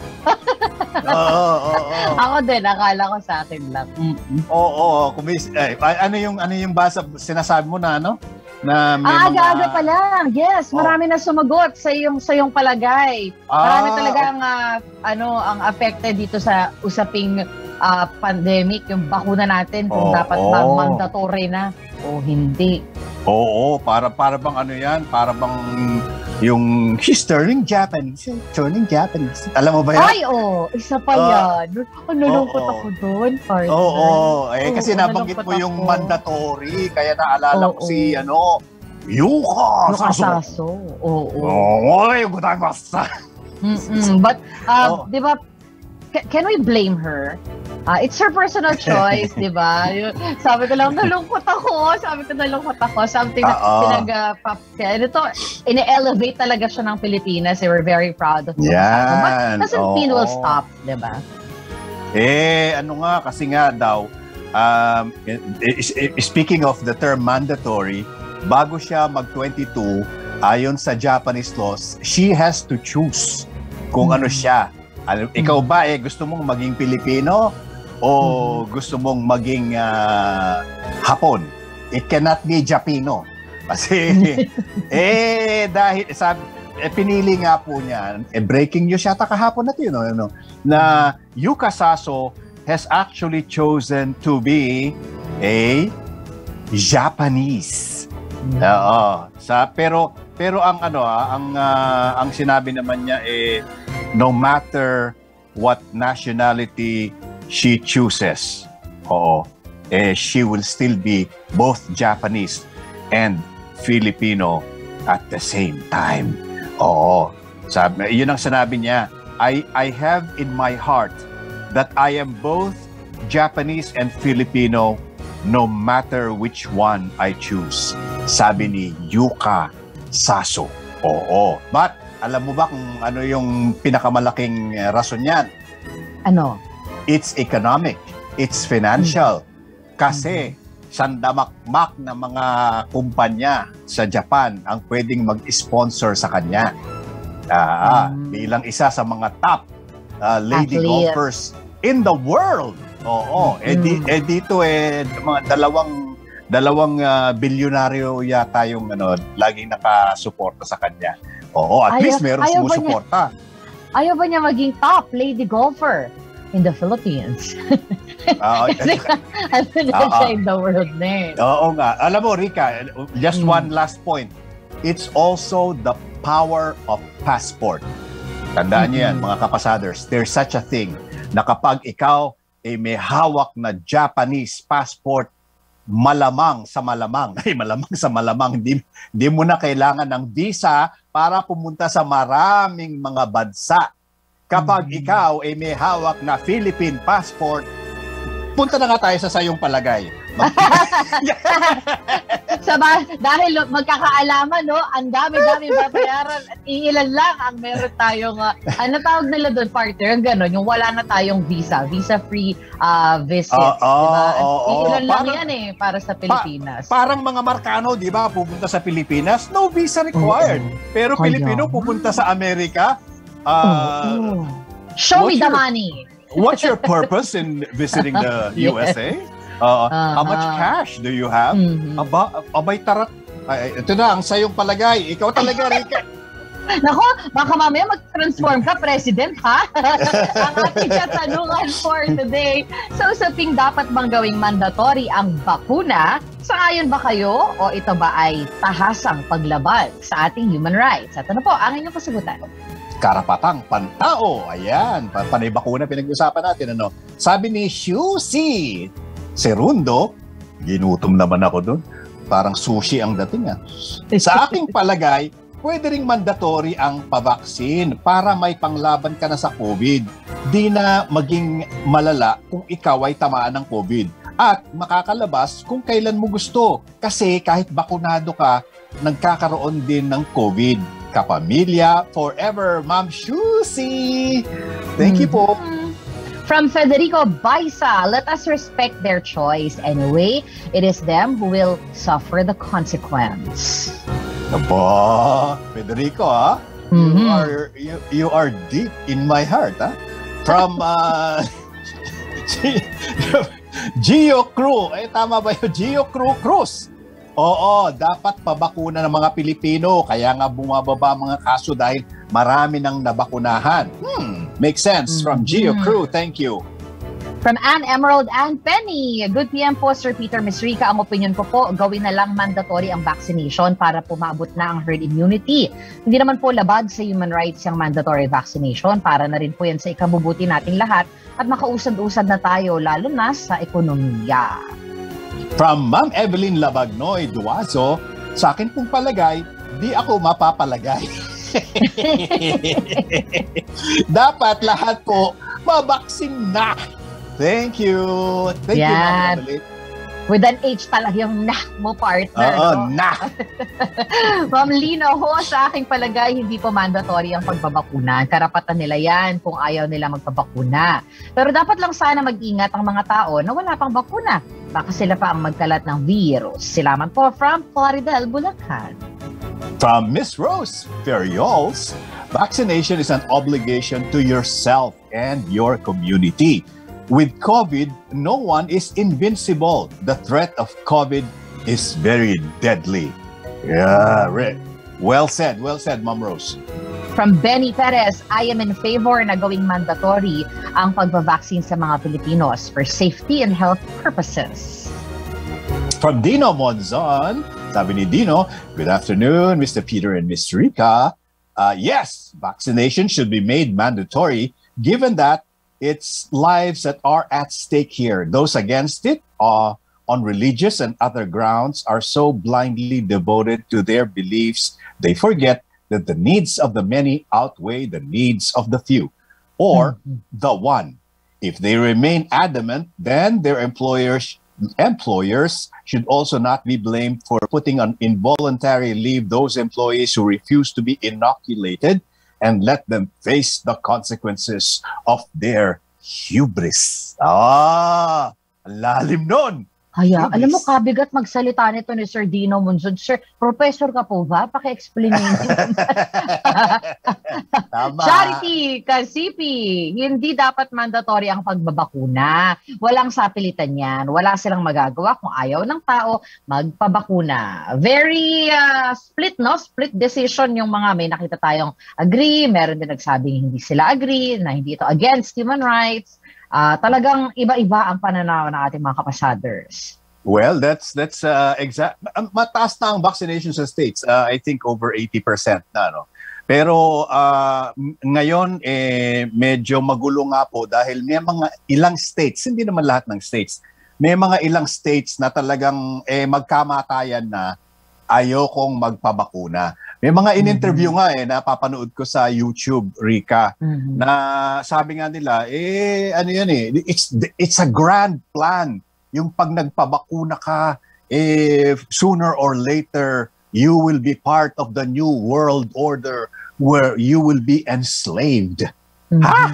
Oo. Ako din, akala ko sa akin lang. Oo. Ano yung basa, sinasabi mo na ano? Na may aga-aga pa lang. Yes, marami na sumagot sa iyong palagay. Marami talaga ang affected dito sa usaping pandemic, yung bakuna natin, kung dapat ba mandatory na o hindi. Oo, para bang ano yan? Para bang yung she's turning Japanese. Alam mo ba yan? Ay, isa pa yan. Nalungkot ako doon, partner. Oo, kasi nabanggit mo yung mandatory, kaya naalala ko si Yuka Saso. Oo, yung gutang-basta. But, di ba, can we blame her? It's her personal choice, di ba? Sabi ko lang, nalungkot ako. Something na ine-elevate talaga siya ng Pilipinas. We're very proud of it. But doesn't mean we'll stop, di ba? Kasi nga daw, speaking of the term mandatory, bago siya mag-22, ayon sa Japanese laws, she has to choose kung ano siya. Ikaw ba gusto mong maging Pilipino o gusto mong maging Hapon? It cannot be Japino. Kasi dahil pinili nga po niya, breaking news yata kahapon natin, na Yuka Saso has actually chosen to be a Japanese. Pero ang sinabi naman niya no matter what nationality she chooses, she will still be both Japanese and Filipino at the same time. Yun ang sinabi niya. I have in my heart that I am both Japanese and Filipino no matter which one I choose. Sabi ni Yuka Saso. But alam mo ba kung ano yung pinakamalaking rason niyan? Ano? It's economic. It's financial. Kasi sandamakmak na mga kumpanya sa Japan ang pwedeng mag-sponsor sa kanya. Bilang isa sa mga top lady golfers in the world. Dito mga dalawang bilyonaryo yata yung laging nakasuporta sa kanya. At least meron sumusuporta. ayaw ba niya maging top lady golfer in the Philippines? Kasi ano na siya in the world na eh. Oo nga. Alam mo, Rika, just one last point. It's also the power of passport. Tandaan niyo yan, mga kapasaders. There's such a thing na kapag ikaw ay may hawak na Japanese passport, malamang sa malamang, hindi mo na kailangan ng visa para pumunta sa maraming mga bansa. Kapag ikaw ay may hawak na Philippine passport, punta na nga tayo sa sayong palagay. Dahil magkakaalaman, no? Ang dami-dami babayaran at iilan lang ang meron tayong, ano tawag nila doon, partner? Yung gano'n, yung wala na tayong visa-free visits. Diba? Iilan lang yan eh, para sa Pilipinas. Parang mga Markano, di ba, pupunta sa Pilipinas, no visa required. Pero Pilipino pupunta sa Amerika, show me the money. What's your purpose in visiting the USA? How much cash do you have? Abay tarat. Ito na, ang sayong palagay. Ikaw talaga, Rika. Nako, baka mamaya mag-transform ka, President, ha? Ang ating katanungan for today. Sa usaping dapat bang gawing mandatory ang bakuna, sangayon ba kayo o ito ba ay tahasang paglaban sa ating human rights? At ano po, ang inyong kasagutan? Karapatang pantao. Ayan, panay bakuna pinag-usapan natin. Ano? Sabi ni Shusi Serundo, ginutom naman ako doon. Parang sushi ang dating. Sa aking palagay, pwede ring mandatory ang pabaksin para may panglaban ka na sa COVID. Di na maging malala kung ikaw ay tamaan ng COVID. At makakalabas kung kailan mo gusto. Kasi kahit bakunado ka, nagkakaroon din ng COVID. Kapamilya, forever, Ma'am Shusi! Thank you po. From Federico Baisa, let us respect their choice. Anyway, it is them who will suffer the consequence. Aba, Federico, ha? You are deep in my heart, ha? From Gio Cruz. Tama ba yun? Gio Cruz. Oo, dapat pabakuna ng mga Pilipino. Kaya nga bumababa mga kaso dahil marami nang nabakunahan. Makes sense. From Gio Cruz, thank you. From Anne Emerald and Penny, good PM po, Sir Peter, Ms. Rica. Ang opinion ko po, gawin na lang mandatory ang vaccination para pumabot na ang herd immunity. Hindi naman po labad sa human rights yung mandatory vaccination. Para na rin po yan sa ikabubuti nating lahat at makausad-usad na tayo, lalo na sa ekonomiya. From Ma'am Evelyn Labagnoy Duazo, sa akin pong palagay, di ako mapapalagay. Dapat lahat po mabaksin na. Thank you. Thank you, Ma'am Evelyn. With an H talaga yung na mo, partner. Oo, no? Na. Ma'am Lino ho, sa aking palagay, hindi po mandatory ang pagbabakuna. Karapatan nila yan kung ayaw nila magpabakuna. Pero dapat lang sana mag-ingat ang mga tao na wala pang bakuna. Baka sila pa ang magkalat ng virus. Silaman po from Plaridel, Bulacan. From Miss Rose Ferriols, vaccination is an obligation to yourself and your community. With COVID, no one is invincible. The threat of COVID is very deadly. Yeah, well said, Ma'am Rose. From Benny Perez, I am in favor na gawing mandatory ang pagbabaksin sa mga Pilipinos for safety and health purposes. From Dino Monzon, sabi ni Dino, good afternoon, Mr. Peter and Ms. Rica. Yes, vaccination should be made mandatory given that it's lives that are at stake here. Those against it on religious and other grounds are so blindly devoted to their beliefs, they forget that the needs of the many outweigh the needs of the few, or the one. If they remain adamant, then their employers should also not be blamed for putting on involuntary leave those employees who refuse to be inoculated, and let them face the consequences of their hubris. Lalim nun. Kaya, alam mo, kabigat magsalita nito ni Sir Dino Monzon. Sir, professor ka po ba? Paki-explain niyo. Charity Kasipi, hindi dapat mandatory ang pagbabakuna. Walang sapilitan yan. Wala silang magagawa kung ayaw ng tao magpabakuna. Very split, no? Split decision yung mga may nakita tayong agree. Meron din nagsabing hindi sila agree, na hindi ito against human rights. Talagang iba-iba ang pananaw ng ating mga kapasaders. Well, that's exact. Mataas na ang vaccination sa states. I think over 80% na, no? Pero ngayon medyo magulo nga po dahil may mga ilang states, hindi naman lahat ng states, may mga ilang states na talagang magkamatayan na ayokong magpabakuna. May mga in-interview nga napapanood ko sa YouTube, Rika, na sabi nga nila, ano yan it's a grand plan. Yung pag nagpabakuna ka, sooner or later, you will be part of the new world order where you will be enslaved. Ha?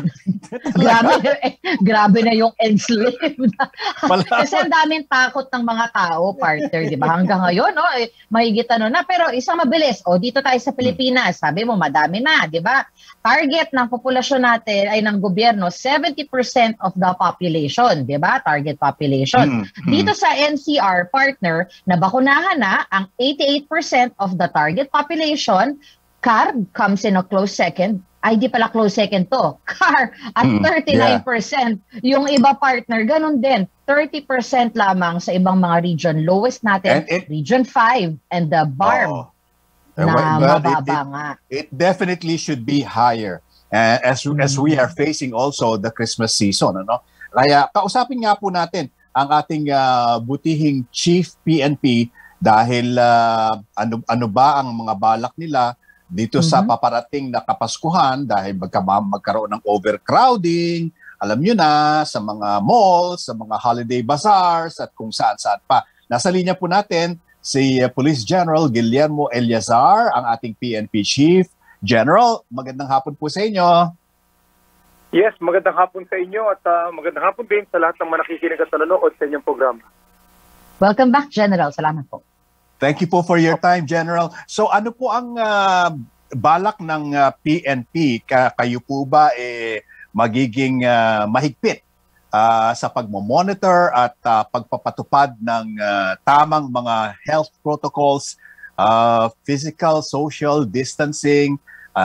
Grabe na yung enslaved. Kasi ang daming takot ng mga tao, partner, di ba? Hanggang ngayon, mahigit na. Pero isang mabilis, dito tayo sa Pilipinas, sabi mo, madami na, di ba? Target ng populasyon natin ay ng gobyerno, 70% of the population, di ba? Target population. Dito sa NCR, partner, nabakunahan na ang 88% of the target population. CAR comes in a close second. Ay, di pala close second to. CAR at 39%. Yung iba, partner, ganun din. 30% lamang sa ibang mga region. Lowest natin, Region 5 and the BARM na mababa nga. It definitely should be higher as we are facing also the Christmas season. Ano? Kaya kausapin nga po natin ang ating butihing Chief PNP dahil ano ba ang mga balak nila dito sa paparating na Kapaskuhan dahil magkaroon ng overcrowding, alam nyo na, sa mga malls, sa mga holiday bazaars at kung saan-saan pa. Nasa linya po natin si Police General Guillermo Eleazar, ang ating PNP Chief. General, magandang hapon po sa inyo. Yes, magandang hapon sa inyo at magandang hapon din sa lahat ng mga nakikinig at nanonood sa inyong programa. Welcome back, General. Salamat po. Thank you po for your time, General. So ano po ang balak ng PNP? Kayo po ba magiging mahigpit sa pagmomonitor at pagpapatupad ng tamang mga health protocols, physical, social distancing,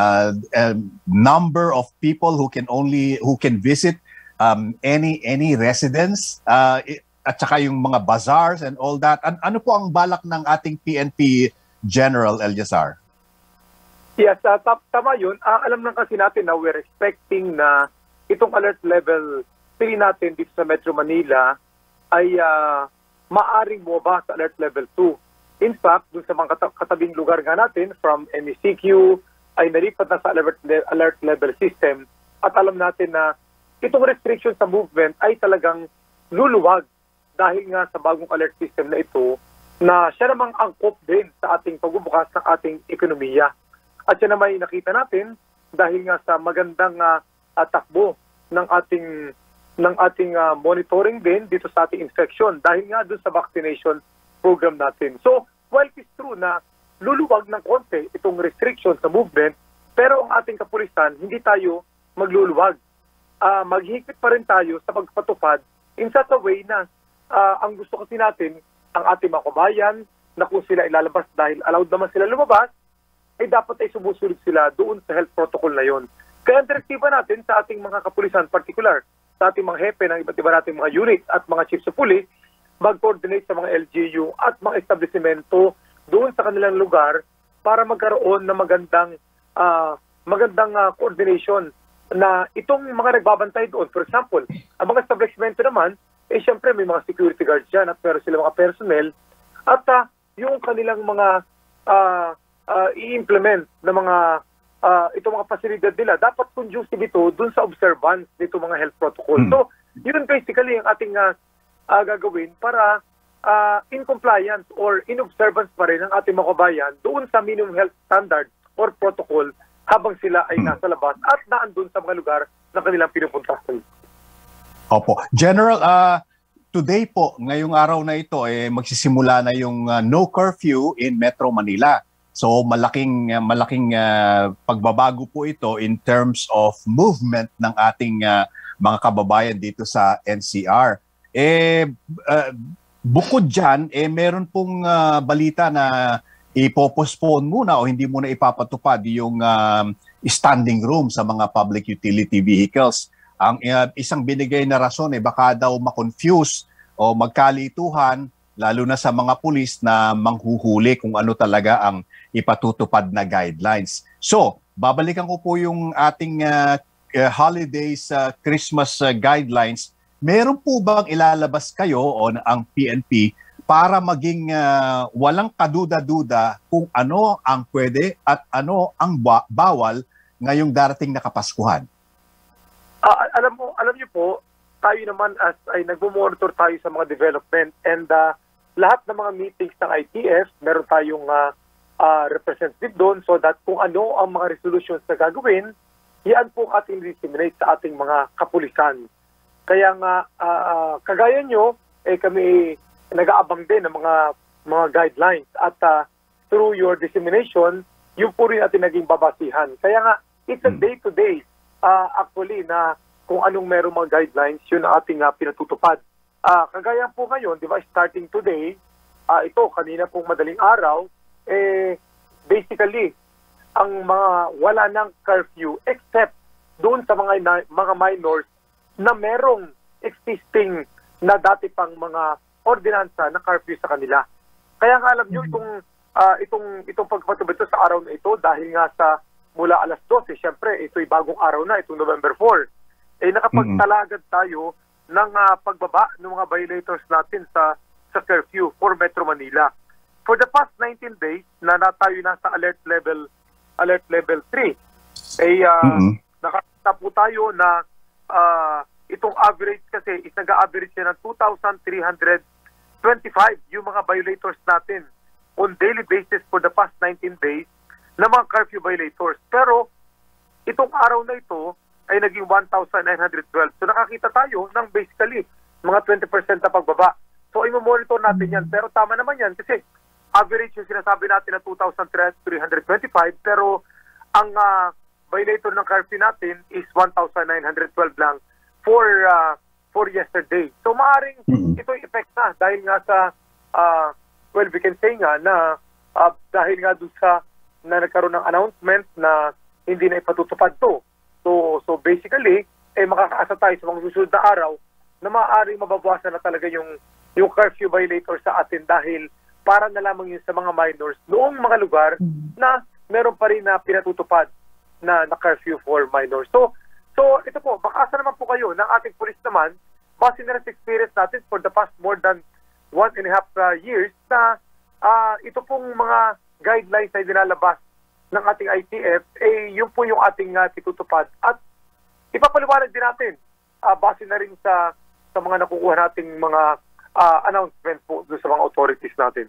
number of people who can visit any residence, at saka yung mga bazaars and all that. Ano po ang balak ng ating PNP General Eleazar? Yes, tama yun. Alam lang kasi natin na we're expecting na itong alert level 3 natin dito sa Metro Manila ay maaring bumaba sa alert level 2. In fact, dun sa mga katabing lugar nga natin, from MECQ, ay nalipat na sa alert level system. At alam natin na itong restriction sa movement ay talagang luluwag dahil nga sa bagong alert system na ito na siya namang angkop din sa ating pagbubukas ng ating ekonomiya. At siya naman nakita natin dahil nga sa magandang takbo ng ating monitoring din dito sa ating infection dahil nga doon sa vaccination program natin. So, while it's true na luluwag ng konti itong restriction sa movement, pero ang ating kapulisan, hindi tayo magluluwag. Maghihigpit pa rin tayo sa pagpatupad in such a way na ang gusto kasi natin, ang ating mga kabayan, na kung sila ilalabas dahil allowed naman sila lumabas, ay dapat ay sumusunod sila doon sa health protocol na yon. Kaya ang direktiba natin sa ating mga kapulisan, particular sa ating mga hepe ng iba't iba nating mga unit at mga chiefs of police, mag-coordinate sa mga LGU at mga establishmento doon sa kanilang lugar para magkaroon ng magandang coordination na itong mga nagbabantay doon. For example, ang mga establishmento naman, siyempre may mga security guards dyan at meron sila mga personnel at yung kanilang mga i-implement na mga itong mga pasilidad nila, dapat conducive ito dun sa observance nito mga health protocol. So, yun basically ang ating gagawin para in compliance or in observance pa rin ang ating mga kabayan doon sa minimum health standard or protocol habang sila ay nasa labas at naandun sa mga lugar na kanilang pinupuntahan. Opo. General, today po, ngayong araw na ito, magsisimula na yung no curfew in Metro Manila. So malaking pagbabago po ito in terms of movement ng ating mga kababayan dito sa NCR. Bukod dyan, meron pong balita na ipopostpone muna o hindi muna ipapatupad yung standing room sa mga public utility vehicles. Ang isang binigay na rason baka daw ma-confuse o magkalituhan lalo na sa mga pulis na manghuhuli kung ano talaga ang ipatutupad na guidelines. So, babalikan ko po yung ating holidays Christmas guidelines. Meron po bang ilalabas kayo o ang PNP para maging walang kaduda-duda kung ano ang pwede at ano ang bawal ngayong darating na Kapaskuhan? Alam niyo po, tayo naman ay nagmo-monitor tayo sa mga development and lahat ng mga meetings ng ITF, meron tayong representative doon so that kung ano ang mga resolutions na gagawin, yan po ating disseminate sa ating mga kapulisan. Kaya nga, kagaya nyo, kami nag-aabang din ng mga guidelines at through your dissemination, yun po rin ating naging babasihan. Kaya nga, it's a day-to-day actually na kung anong merong mga guidelines, yun ang ating pinatutupad. Kagaya po ngayon, di ba, starting today, ito, kanina pong madaling araw, basically, ang mga wala ng curfew except doon sa mga minors na merong existing na dati pang mga ordinansa na curfew sa kanila. Kaya nga alam nyo, itong pagpatubad ito sa araw na ito dahil nga sa mula alas 12, syempre, ito'y bagong araw na, itong November 4. Nakapagtalagad tayo ng pagbaba ng mga violators natin sa curfew for Metro Manila. For the past 19 days na tayo nasa alert level 3, nakakita po tayo na itong average kasi is nag-average siya ng 2,325 yung mga violators natin on daily basis for the past 19 days na mga curfew violators. Pero itong araw na ito ay naging 1,912. So nakakita tayo ng basically mga 20% na pagbaba. So i-monitor natin yan. Pero tama naman yan kasi average yung sinasabi natin na 2,325 pero ang violator ng curfew natin is 1,912 lang for yesterday. So maaring ito'y effect na dahil nga sa we can say nga na dahil nga doon sa na nagkaroon ng announcement na hindi na ipatutupad to. So basically, makakaasa tayo sa mga susunod na araw na maaaring mababawasan na talaga yung curfew violator sa atin dahil para na lamang yun sa mga minors noong mga lugar na meron pa rin na pinatutupad na curfew for minors. So ito po, makakaasa naman po kayo ng ating police naman, base na rin sa experience natin for the past more than 1.5 years na ito pong mga guidelines na dinalabas ng ating ITF, yun po yung ating pitutupad. At ipapaliwanag din natin, base na rin sa mga nakukuha nating mga announcement po doon sa mga authorities natin.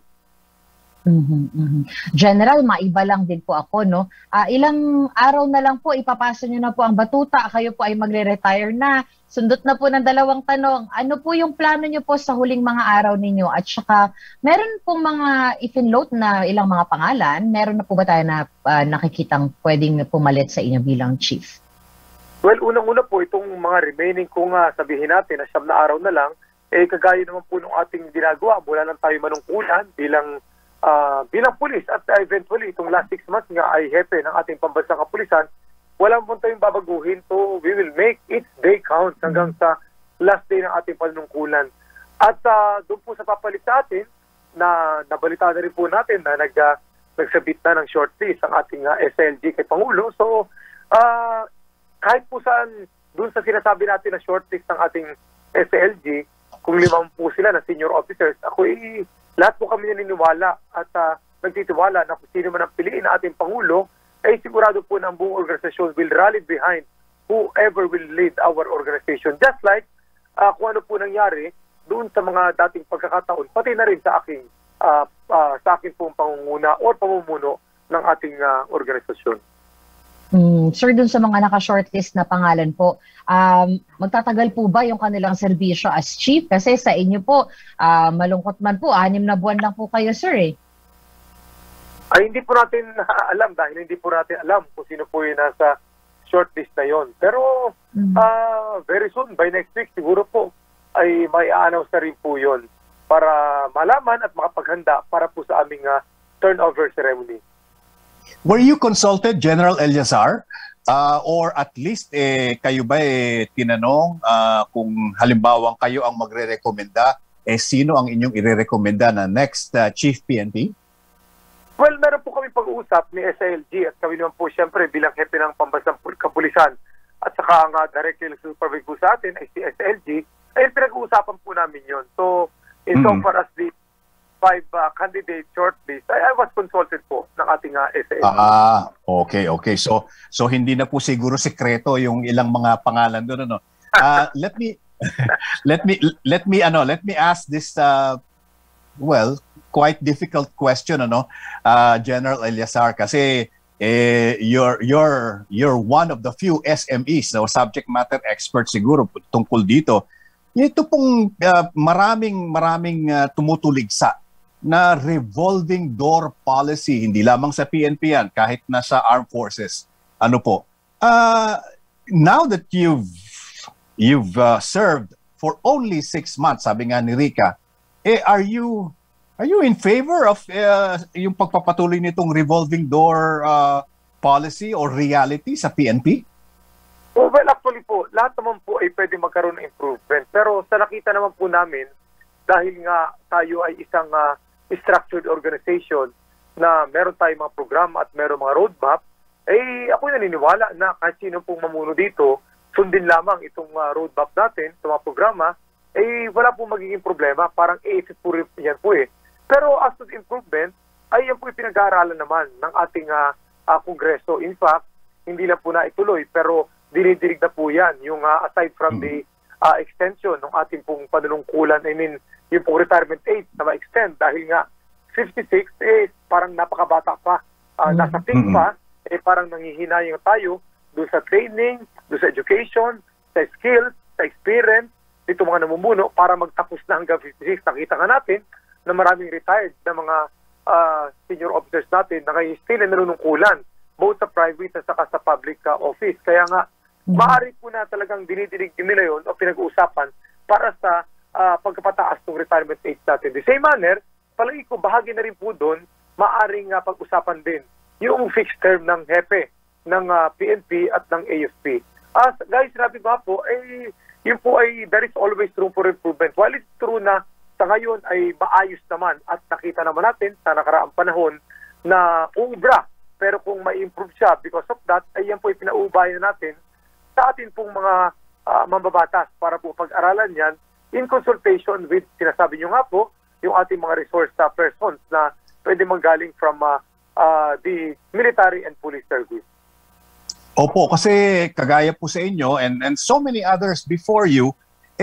General, maiba lang din po ako, no? Ilang araw na lang po, ipapasa nyo na po ang batuta. Kayo po ay magre-retire na. Sundot na po ng 2 tanong. Ano po yung plano nyo po sa huling mga araw ninyo? At saka, meron pong mga if-in-load na ilang mga pangalan. Meron na po ba tayo na nakikitang pwedeng pumalit sa inyo bilang chief? Well, unang-una po, itong mga remaining kung sabihin natin na 7 na araw na lang, kagaya naman po ng ating ginagawa. Mula lang tayo manungkulan bilang pulis at eventually itong last 6 months nga ay hepe ng ating pambansang kapulisan, walang po tayong babaguhin. So we will make each day count hanggang sa last day ng ating panunungkulan. At doon po sa papalit sa atin, na nabalita na rin po natin na nagsabit na ng short list ang ating SLG kay Pangulo. So kahit po saan doon sa sinasabi natin na short list ng ating SLG, kung 5 po sila na senior officers, lahat po kami naniniwala at nagtitiwala na kung sino man ang piliin na ating Pangulo, ay sigurado po na ang buong organisasyon will rally behind whoever will lead our organization. Just like kung ano po nangyari doon sa mga dating pagkakataon, pati na rin sa aking pong pangunguna o pamumuno ng ating organisasyon. Sir, dun sa mga naka-shortlist na pangalan po, magtatagal po ba yung kanilang serbisyo as chief? Kasi sa inyo po, malungkot man po, 6 na buwan lang po kayo, sir eh. Ay, hindi po natin alam dahil hindi po natin alam kung sino po yung nasa shortlist na yon. Pero very soon, by next week, siguro po ay may announce na rin po yun para malaman at makapaghanda para po sa aming turnover ceremony. Were you consulted, General Eliazar? Or at least kayo ba tinanong kung halimbawa kayo ang magre-rekomenda, sino ang inyong ire-rekomenda na next Chief PNP? Well, meron po kami pag-uusap ni SILG at kami naman po siyempre bilang hepe ng pambansang kapulisan at saka ang directly supervise po sa atin ay si SILG, ay pinag-uusapan po namin yon. So, in so far as the 5 candidate shortlist, I was consulted po ng ating SILG. Okay. So hindi na po siguro sekreto yung ilang mga pangalan doon, ano. Let me ask this quite difficult question, ano, General Eliazar, kasi you're one of the few SMEs, no, subject matter expert siguro tungkol dito. Ito pong maraming tumutuligsa na revolving door policy, hindi lamang sa PNP yan, kahit na sa armed forces. Ano po? Now that you've served for only 6 months, sabi nga ni Rica, are you in favor of yung pagpapatuloy nitong revolving door policy or reality sa PNP? Well, actually po, lahat naman po ay pwede magkaroon ng improvement. Pero sa nakita naman po namin, dahil nga tayo ay isang structured organization na meron tayong mga programa at meron mga roadmap, ako naniniwala na kahit sino pong mamuno dito, sundin lamang itong roadmap natin, itong mga programa, wala pong magiging problema. Parang po rin yan po eh. Pero as to the improvement, ay yan po yung pinag-aaralan naman ng ating Kongreso. In fact, hindi lang po na ituloy, pero dinidirig na po yan. Yung aside from the extension ng ating pong panunungkulan, yung pong retirement age na ma-extend dahil nga 56, parang napakabata pa. Nasa peak pa, parang nangihinayang tayo doon sa training, doon sa education, sa skills, sa experience, dito mga namumuno para magtapos na hanggang 56. Nakita nga natin na maraming retired na mga senior officers natin na kayo still na nanunungkulan, both sa private at saka sa public office. Kaya nga, maaari po na talagang dinidinig nila yun o pinag-uusapan para sa pagkapataas ng retirement age natin. The same manner, palagi ko bahagi na rin po doon, maaaring pag-usapan din yung fixed term ng hepe ng PNP at ng AFP. Guys, sinabi ko po, yun po ay there is always room for improvement. While it's true na sa ngayon ay maayos naman at nakita naman natin sa nakaraang panahon na ubra, pero kung ma-improve siya because of that, ay yan po ay pinaubayan natin sa atin pong mga mambabatas para po pag-aralan yan in consultation with, sinasabi nyo nga po, yung ating mga resource persons na pwede manggaling from the military and police service. Opo, kasi kagaya po sa inyo and so many others before you,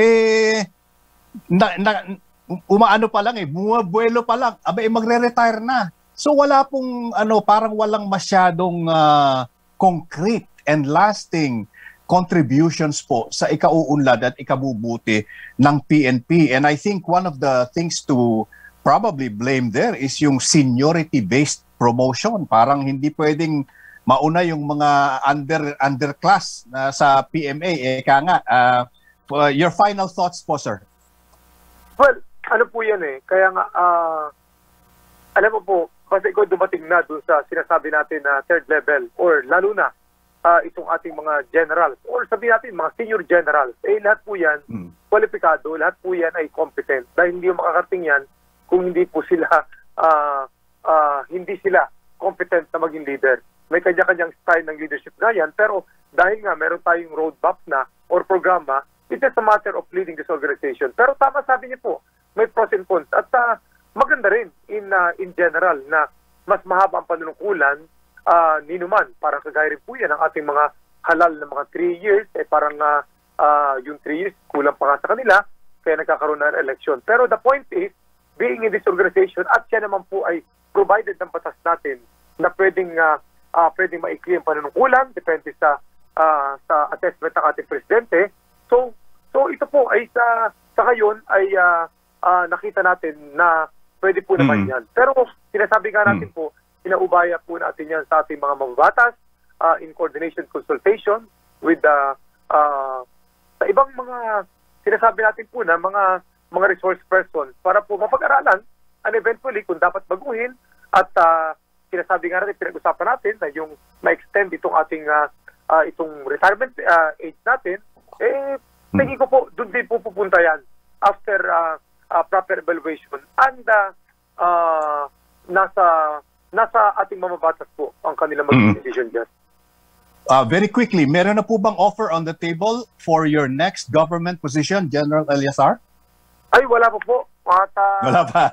umaano pa lang bumubuelo pa lang, magre-retire na. So wala pong parang walang masyadong concrete and lasting contributions po sa ikauunlad at ikabubuti ng PNP. And I think one of the things to probably blame there is yung seniority-based promotion. Parang hindi pwedeng mauna yung mga underclass na sa PMA. Your final thoughts po, sir? Well, ano po yan Kaya nga, alam mo po, kasi ikaw dumating na doon sa sinasabi natin na third level or lalo na itong ating mga generals or sabihin natin mga senior generals, lahat po yan kwalipikado, lahat po yan ay competent dahil hindi makakarating yan kung hindi po sila hindi sila competent na maging leader. May kanya-kanyang style ng leadership na yan, pero dahil nga meron tayong roadmap na or programa, it's just a matter of leading this organization. Pero tama sabi niyo po, may pros and cons at maganda rin in general na mas mahaba ang panunungkulan ninuman. Parang kagaya rin po yan ang ating mga halal na mga 3 years, parang yung 3 years kulang pa nga sa kanila, kaya nagkakaroon na ng election. Pero the point is, being in this organization, at siya naman po ay provided ng batas natin na pwedeng pwedeng maikli ang panunungkulan, depende sa assessment ng ating presidente. So ito po ay sa ngayon ay nakita natin na pwede po naman yan. Pero sinasabi nga natin po, inaubaya po natin yan sa ating mga mababatas in coordination consultation with sa ibang mga sinasabi natin po na mga resource persons para po mapag-aralan and eventually kung dapat baguhin at sinasabi nga natin, pinag-usapan natin na yung ma-extend itong ating itong retirement age natin, tingin ko po, doon din po pupunta yan after proper evaluation and nasa ating mamabatas po ang kanilang mag-decision dyan. Very quickly, meron na po bang offer on the table for your next government position, General Eliazar? Ay, wala pa po. Wala pa.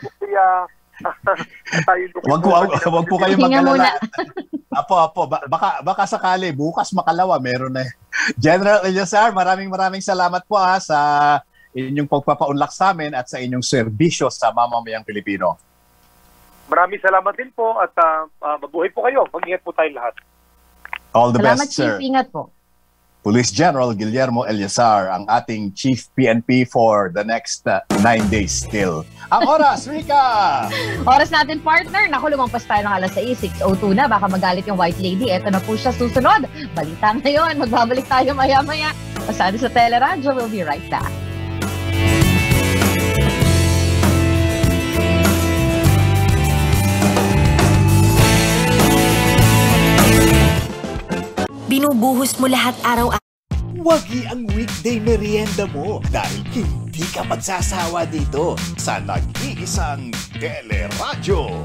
Wag po kayo mag-alala. Apo, baka sakali, bukas makalawa, meron na. General Eliazar, maraming salamat po sa inyong pagpapaunlak sa amin at sa inyong serbisyo sa mamamayang Pilipino. Maraming salamat din po at mabuhay po kayo. Mag-ingat po tayong lahat. All the salamat, best, sir. Chief. Ingat po. Police General Guillermo Eliazar, ang ating Chief PNP for the next 9 days still. Ang oras, Rika! Oras natin, partner. Naku, lumampas tayo ng alas 6:02 na. Baka magalit yung White Lady. Eto na po siya susunod. Balita ngayon. Magbabalik tayo maya-maya. Pasado sa Teleradyo. We'll be right back. Binubuhos mo lahat araw-araw. Wagi ang weekday merienda mo dahil hindi ka magsasawa dito sa nag-iisang Teleradyo.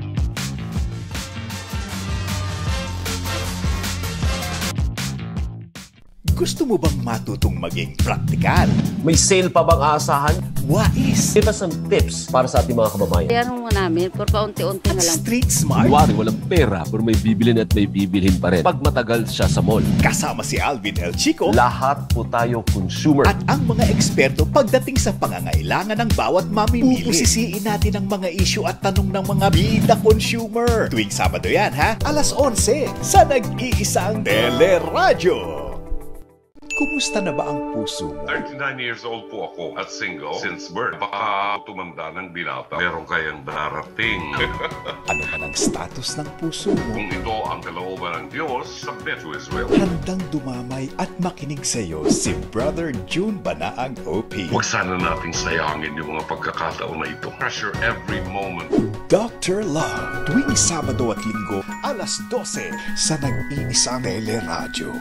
Gusto mo bang matutong maging praktikal? May sale pa bang aasahan? Wais! Give us some tips para sa ating mga kababayan. Yan mo namin, por paunti-unti na lang. Street smart. Kunwari, walang pera pero may bibilin at may bibilhin pa rin. Pag matagal siya sa mall. Kasama si Alvin El Chico. Lahat po tayo consumer. At ang mga eksperto pagdating sa pangangailangan ng bawat mamimili. Pusisiin natin ang mga issue at tanong ng mga bida consumer. Tuwing Sabado yan, ha? Alas 11 sa nag-iisang Teleradyo. Kumusta na ba ang puso mo? 39 years old po ako at single since birth. Baka tumanda ng binata, meron kayang darating. Ano man ang status ng puso mo? Kung ito ang kalooban ng Diyos, submit to His will. Handang dumamay at makinig sa iyo si Brother June Banaag OP. Huwag sana nating sayangin yung mga pagkakataon na ito. Treasure every moment. Dr. Love, tuwing Sabado at Linggo, alas 12 sa nag-iisang Teleradyo.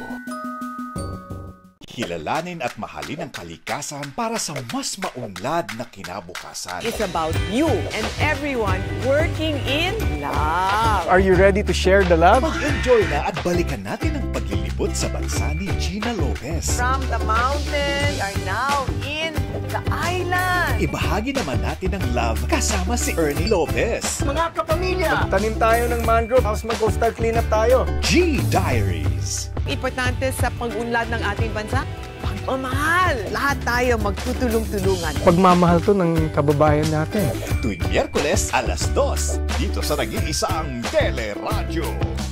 Kilalanin at mahalin ang kalikasan para sa mas maunlad na kinabukasan. It's about you and everyone working in love. Are you ready to share the love? Mag-enjoy na at balikan natin ang paglilibot sa bansa ni Gina Lopez. From the mountain, we are now in the island. Ibahagi naman natin ang love kasama si Ernie Lopez. Mga kapamilya, tanim tayo ng mangrove, tapos mag-coastal cleanup tayo. G Diaries. Importante sa pag-unlad ng ating bansa, pagmamahal. Lahat tayo magtutulong-tulungan. Pagmamahal to ng kababayan natin. Tuwing Miyerkules, alas 2, dito sa nag-iisang Teleradyo.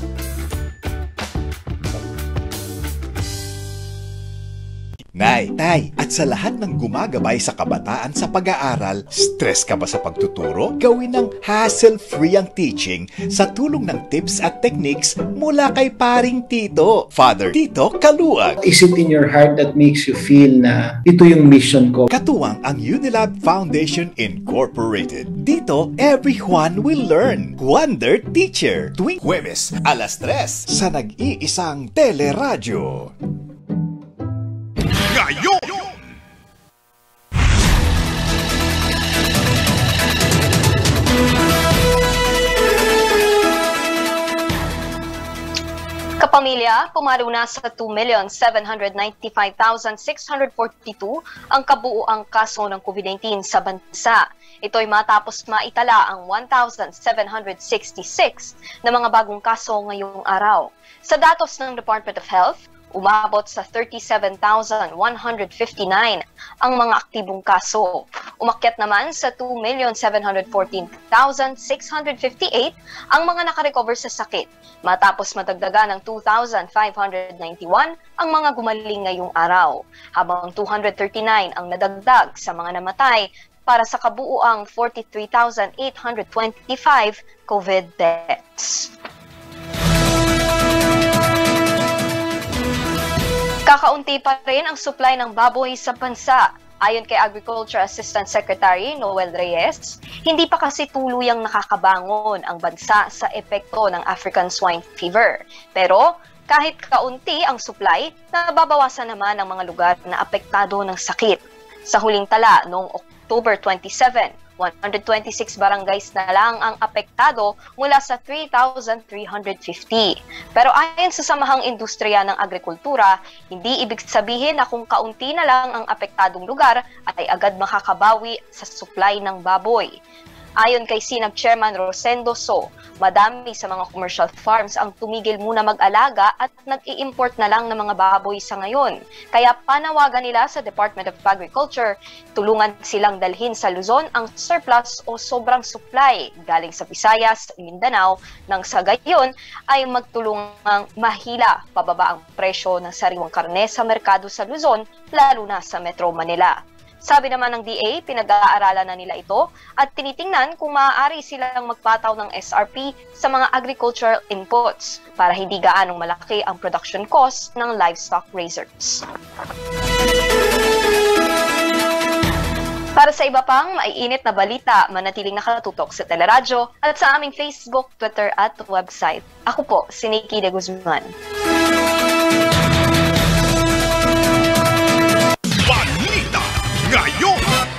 Nay, tay, at sa lahat ng gumagabay sa kabataan sa pag-aaral, stress ka ba sa pagtuturo? Gawin ng hassle-free ang teaching sa tulong ng tips at techniques mula kay paring Tito, Father Tito Kaluag. Is it in your heart that makes you feel na ito yung mission ko? Katuwang ang Unilab Foundation Incorporated. Dito, everyone will learn. Wonder Teacher. Tuwing Huwebes, alas 3 sa nag-iisang Teleradyo. Ngayon! Kapamilya, pumalo na sa 2,795,642 ang kabuuang kaso ng COVID-19 sa bansa. Ito'y matapos maitala ang 1,766 na mga bagong kaso ngayong araw. Sa datos ng Department of Health, Umabot sa 37,159 ang mga aktibong kaso. Umakyat naman sa 2,714,658 ang mga nakarecover sa sakit, matapos madagdagan ng 2,591 ang mga gumaling ngayong araw, habang 239 ang nadagdag sa mga namatay para sa kabuuang 43,825 COVID deaths. Kakaunti pa rin ang supply ng baboy sa bansa. Ayon kay Agriculture Assistant Secretary Noel Reyes, hindi pa kasi tuluyang nakakabangon ang bansa sa epekto ng African Swine Fever. Pero kahit kaunti ang supply, nababawasan naman ang mga lugar na apektado ng sakit. Sa huling tala noong October 27, 126 barangays na lang ang apektado mula sa 3,350. Pero ayon sa Samahang Industriya ng Agrikultura, hindi ibig sabihin na kung kaunti na lang ang apektadong lugar ay agad makakabawi sa supply ng baboy. Ayon kay Sinag Chairman Rosendo So, madami sa mga commercial farms ang tumigil muna mag-alaga at nag-i-import na lang ng mga baboy sa ngayon. Kaya panawagan nila sa Department of Agriculture, tulungan silang dalhin sa Luzon ang surplus o sobrang supply galing sa Visayas, Mindanao, nang sa gayon ay magtulungang mahila pababa ang presyo ng sariwang karne sa merkado sa Luzon, lalo na sa Metro Manila. Sabi naman ng DA, pinag-aaralan na nila ito at tinitingnan kung maaari silang magpataw ng SRP sa mga agricultural inputs para hindi gaanong malaki ang production cost ng livestock raisers. Para sa iba pang maiinit na balita, manatiling nakatutok sa Teleradyo at sa aming Facebook, Twitter at website. Ako po, si Nikki de Guzman. Ngayon!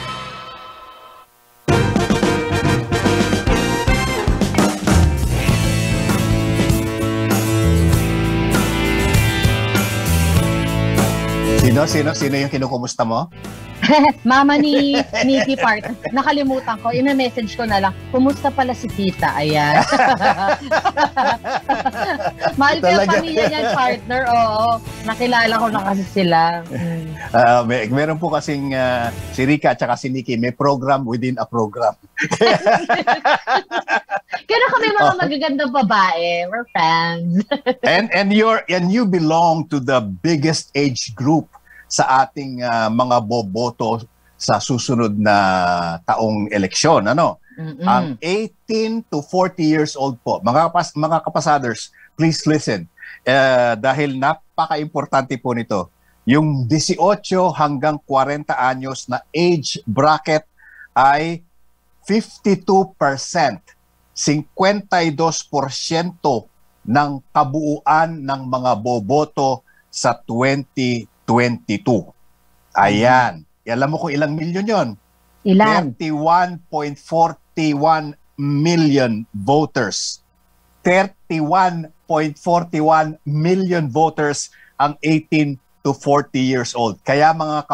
Sino yung kinukumusta mo? Mama ni Nikki partner. Nakalimutan ko. Ina-message ko na lang. Kumusta pala si tita? Ayan. Mahal ko yung pamilya niyan, partner. Oo. Nakilala ko na kasi sila. Meron po kasing si Rika at si Nikki, may program within a program. Kaya kami mga magagandang babae. We're fans. and you belong to the biggest age group sa ating mga boboto sa susunod na taong eleksyon. Ano? Ang 18 to 40 years old po. Mga kapasaders, please listen. Dahil napaka-importante po nito. Yung 18 hanggang 40 anyos na age bracket ay 52%. 52% ng kabuuan ng mga boboto sa 2022. Ayan. Alam mo kung ilang milyon yon? Ilan? 31.41 million voters. 31.41 million voters ang 18 to 40 years old. Kaya mga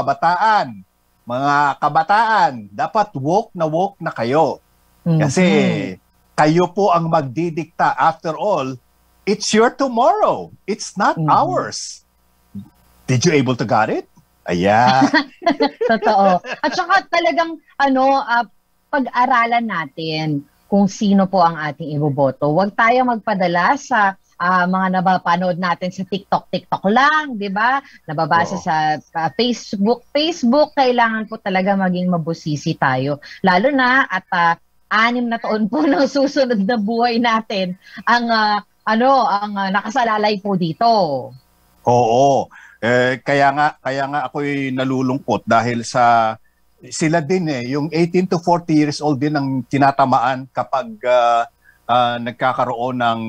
kabataan, dapat woke na kayo. Kasi kayo po ang magdidikta. After all, it's your tomorrow. It's not ours. Did you able to got it? Ayan. Totoo. At saka talagang pag-aralan natin kung sino po ang ating iboboto. Huwag tayo magpadala sa mga napapanood natin sa TikTok lang, di ba? Nababasa sa Facebook. Kailangan po talaga maging mabusisi tayo. Lalo na at 6 na taon po ng susunod na buhay natin ang nakasalalay po dito. Oo. Kaya nga ako'y nalulungkot dahil sila din yung 18 to 40 years old din ang tinatamaan kapag nagkakaroon ng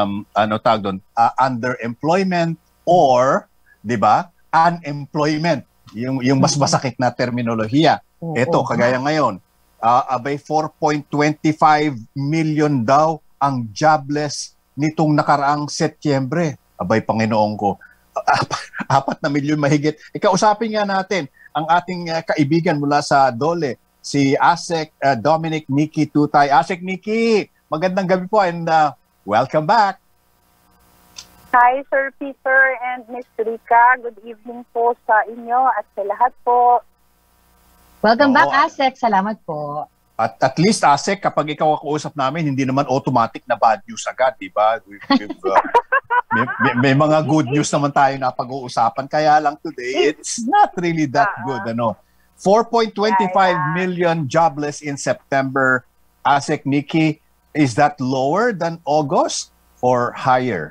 underemployment or, 'di ba? Unemployment. Yung mas masakit na terminolohiya. Ito kagaya ngayon, abay 4.25 million daw ang jobless nitong nakaraang Setyembre. Abay Panginoon ko. 4 na milyon mahigit. Ikausapin nga natin ang ating kaibigan mula sa Dole, si Asek Dominic Nikki Tutay. Asek Nikki, magandang gabi po and welcome back. Hi, Sir Peter and Miss Rica. Good evening po sa inyo at sa lahat po. Welcome back, Asek. Salamat po. At least, Asek, kapag ikaw ang kausap namin, hindi naman automatic na bad news agad, di ba? May mga good news naman tayo na pag-uusapan. Kaya lang today, it's not really that good. 4.25 million jobless in September. Asek, Nikki, is that lower than August or higher?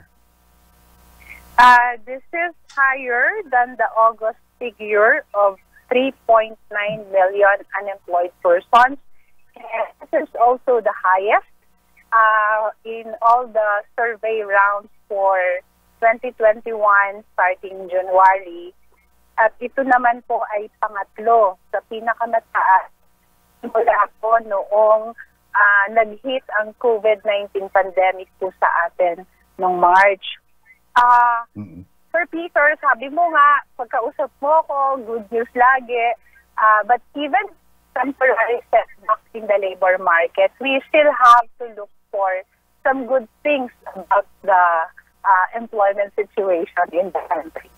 This is higher than the August figure of 3.9 million unemployed persons. And this is also the highest in all the survey rounds for 2021 starting January. At ito naman po ay pangatlo sa pinakamataas mula po noong nag-hit ang COVID-19 pandemic po sa atin noong March. Sir Peter, sabi mo nga, pagkausap mo ko, good news lagi, but even temporary setbacks in the labor market, we still have to look for some good things about the employment situation in the country.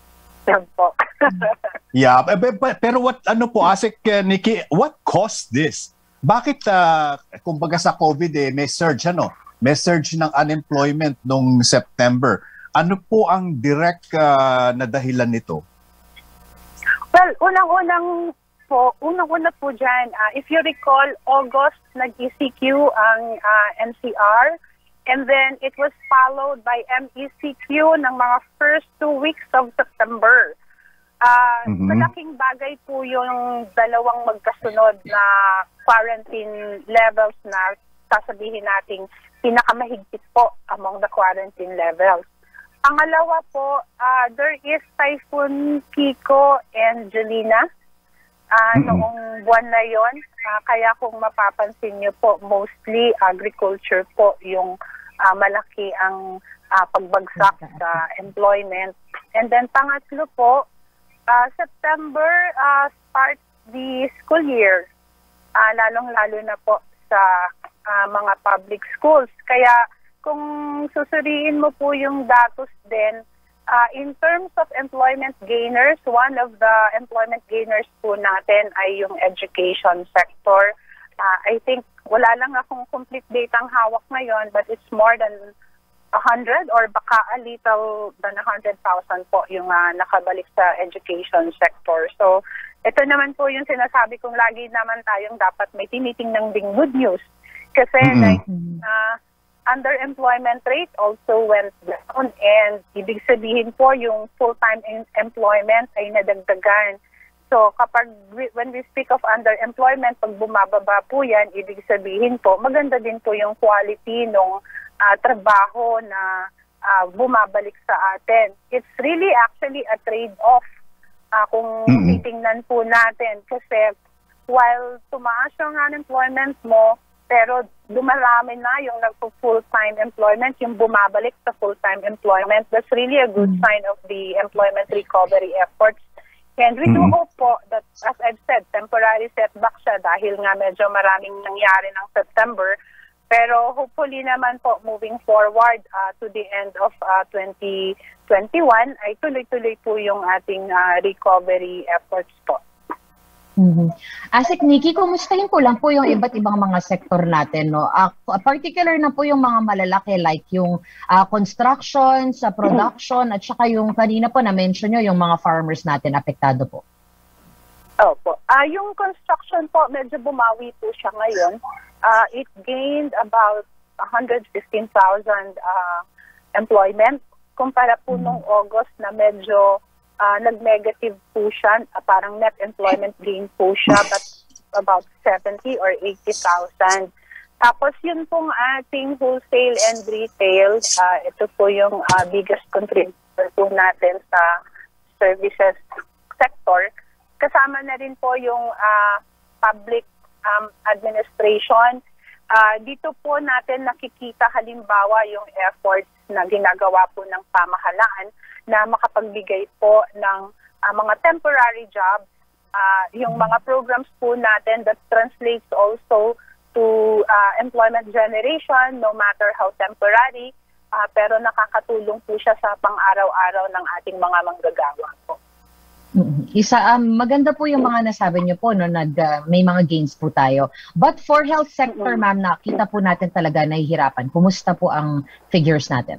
Yeah, pero Asek, Nikki, what caused this? Bakit, kumbaga sa COVID, may surge ng unemployment noong September. Ano po ang direct na dahilan nito? Well, unang-una po dyan, if you recall, August nag-ECQ ang NCR, and then it was followed by MECQ ng mga first 2 weeks of September. Malaking bagay po yung dalawang magkasunod na quarantine levels na sasabihin nating pinakamahigpit po among the quarantine levels. Pangalawa po, there is Typhoon Kiko and Jelina noong buwan na yon. Kaya kung mapapansin niyo po, mostly agriculture po yung malaki ang pagbagsak sa employment. And then pangatlo po, September starts the school year, lalong-lalo na po sa mga public schools. Kaya kung susuriin mo po yung datos din, in terms of employment gainers, one of the employment gainers po natin ay yung education sector. I think wala lang akong complete data ang hawak ngayon, but it's more than 100 or baka a little than 100,000 po yung nakabalik sa education sector. So ito naman po yung sinasabi kong lagi naman tayong dapat may tinitingnan ding good news. Kasi underemployment rate also went down, and ibig sabihin po yung full-time employment ay nadagdagan. So kapag when we speak of underemployment, pag bumababa po yan, ibig sabihin po maganda din po yung quality ng trabaho na bumabalik sa atin. It's really actually a trade-off kung titingnan po natin, kasi while tumaas yung unemployment mo, pero dumarami na yung nagpo-full-time employment, yung bumabalik sa full-time employment. That's really a good sign of the employment recovery efforts. And we do hope po that, as I've said, temporary setback siya dahil nga medyo maraming nangyari ng September. Pero hopefully naman po, moving forward to the end of 2021, ay tuloy-tuloy po yung ating recovery efforts po. Asek, Nikki, kumustahin ko lang po yung iba't ibang mga sektor natin, no? Particular na po yung mga malalaki like yung construction, sa production, at saka yung kanina po na-mention nyo, yung mga farmers natin apektado po. Opo. Yung construction po, medyo bumawi po siya ngayon. It gained about 115,000 employment. Kumpara po nung August na medyo nag-negative po siya, parang net employment gain po siya, but about 70 or 80,000. Tapos yun pong ating wholesale and retail, ito po yung biggest contributor po natin sa services sector. Kasama na rin po yung public administration. Dito po natin nakikita halimbawa yung efforts na ginagawa po ng pamahalaan na makapagbigay po ng mga temporary jobs, yung mga programs po natin that translates also to employment generation, no matter how temporary. pero nakakatulong po siya sa pang-araw-araw ng ating mga manggagawa po. Maganda po yung mga nasabi niyo po, no, may mga gains po tayo. But for health sector, ma'am, nakita po natin talaga nahihirapan. Kumusta po ang figures natin?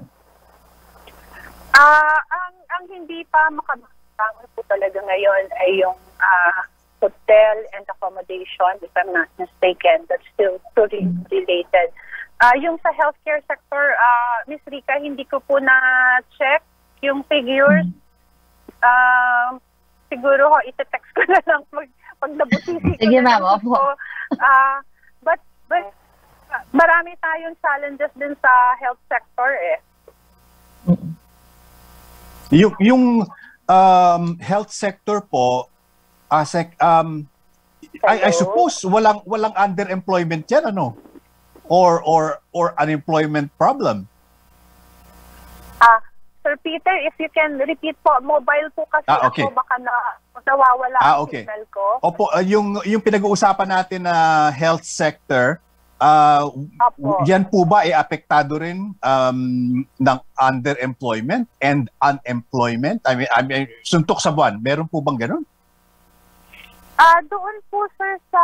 Ang hindi pa makabangon po talaga ngayon ay yung hotel and accommodation, if I'm not mistaken. That's still tourism related. Yung sa healthcare sector, Ms. Rica, hindi ko po na-check yung figures. Siguro ite-text ko na lang pag nabusisi ko. Sige, ma'am. Opo. But marami tayong challenges din sa health sector eh. Yung health sector po, I suppose walang underemployment yan, ano? Or unemployment problem. Sir Peter, if you can repeat po, mobile po kasi okay. ako, baka nawawala ang okay. signal ko. Opo, yung pinag-uusapan natin na health sector, yan po ba ay apektado rin ng underemployment and unemployment? I mean, suntok sa buwan, meron po bang ganun? Doon po, sir, sa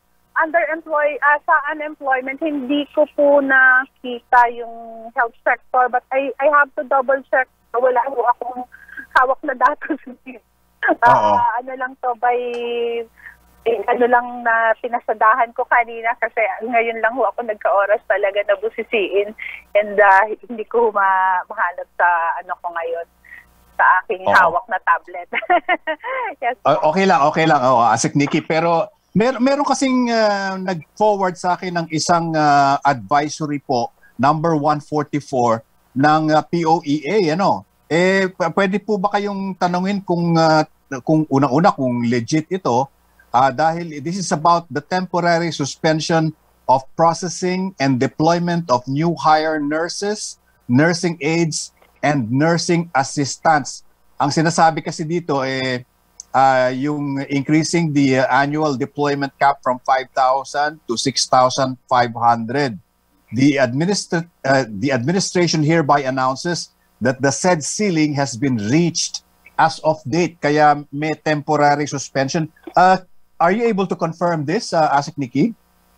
unemployment, hindi ko po nakita yung health sector, but I have to double check. Wala po akong hawak na datos. Ano lang to, ano lang na pinasadahan ko kanina kasi ngayon lang ho ako nagka-oras talaga na busisiin, and hindi ko mahanap sa ano ko ngayon, sa aking hawak na tablet. Yes. Okay lang. Asik Nikki, pero meron kasing nag-forward sa akin ng isang advisory po, number 144 ng POEA, ano? Pwede po ba kayong tanungin kung unang-una kung legit ito, dahil this is about the temporary suspension of processing and deployment of new hire nurses, nursing aides, and nursing assistants. Ang sinasabi kasi dito yung increasing the annual deployment cap from 5,000 to 6,500. The administration hereby announces that the said ceiling has been reached as of date, kaya may temporary suspension. Are you able to confirm this, Asik Nikki?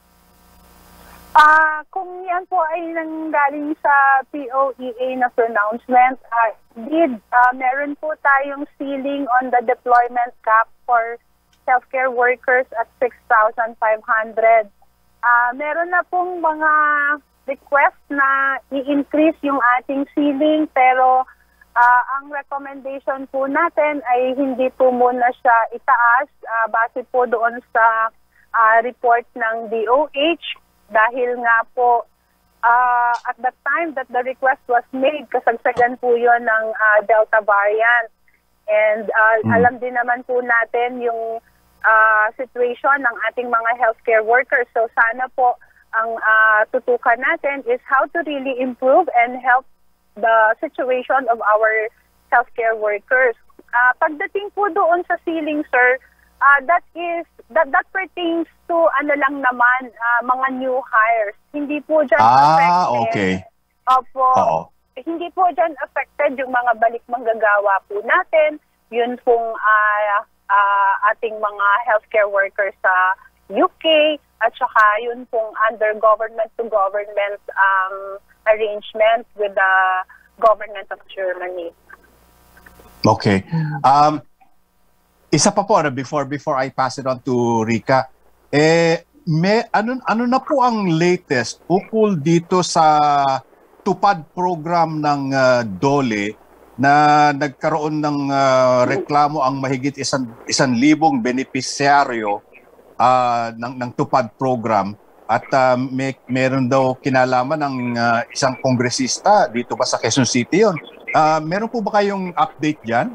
Kung yan po ay nanggaling sa POEA na pronouncement, meron po tayong ceiling on the deployment cap for healthcare workers at 6,500. Meron na pong mga request na i-increase yung ating ceiling, pero ang recommendation po natin ay hindi po muna siya itaas base po doon sa report ng DOH, dahil nga po at the time that the request was made, kasagsagan po yun ng Delta variant. And alam din naman po natin yung situation ng ating mga healthcare workers. So sana po ang tutukan natin is how to really improve and help the situation of our healthcare workers. Pagdating po doon sa ceiling, sir, that pertains to ano lang naman, mga new hires. Hindi po dyan affected. Okay. Opo. Hindi po dyan affected yung mga balik manggagawa po natin. Yun pong ating mga healthcare workers sa UK, at saka yun pong under government-to-government arrangement with the government of Germany. Okay. Isa pa po, before I pass it on to Rica, ano na po ang latest ukol dito sa tupad program ng DOLE na nagkaroon ng reklamo ang mahigit 1,000 benepisyaryo ng tupad program, at meron daw kinalaman ng isang kongresista dito ba sa Quezon City yun. Meron po ba kayong update dyan?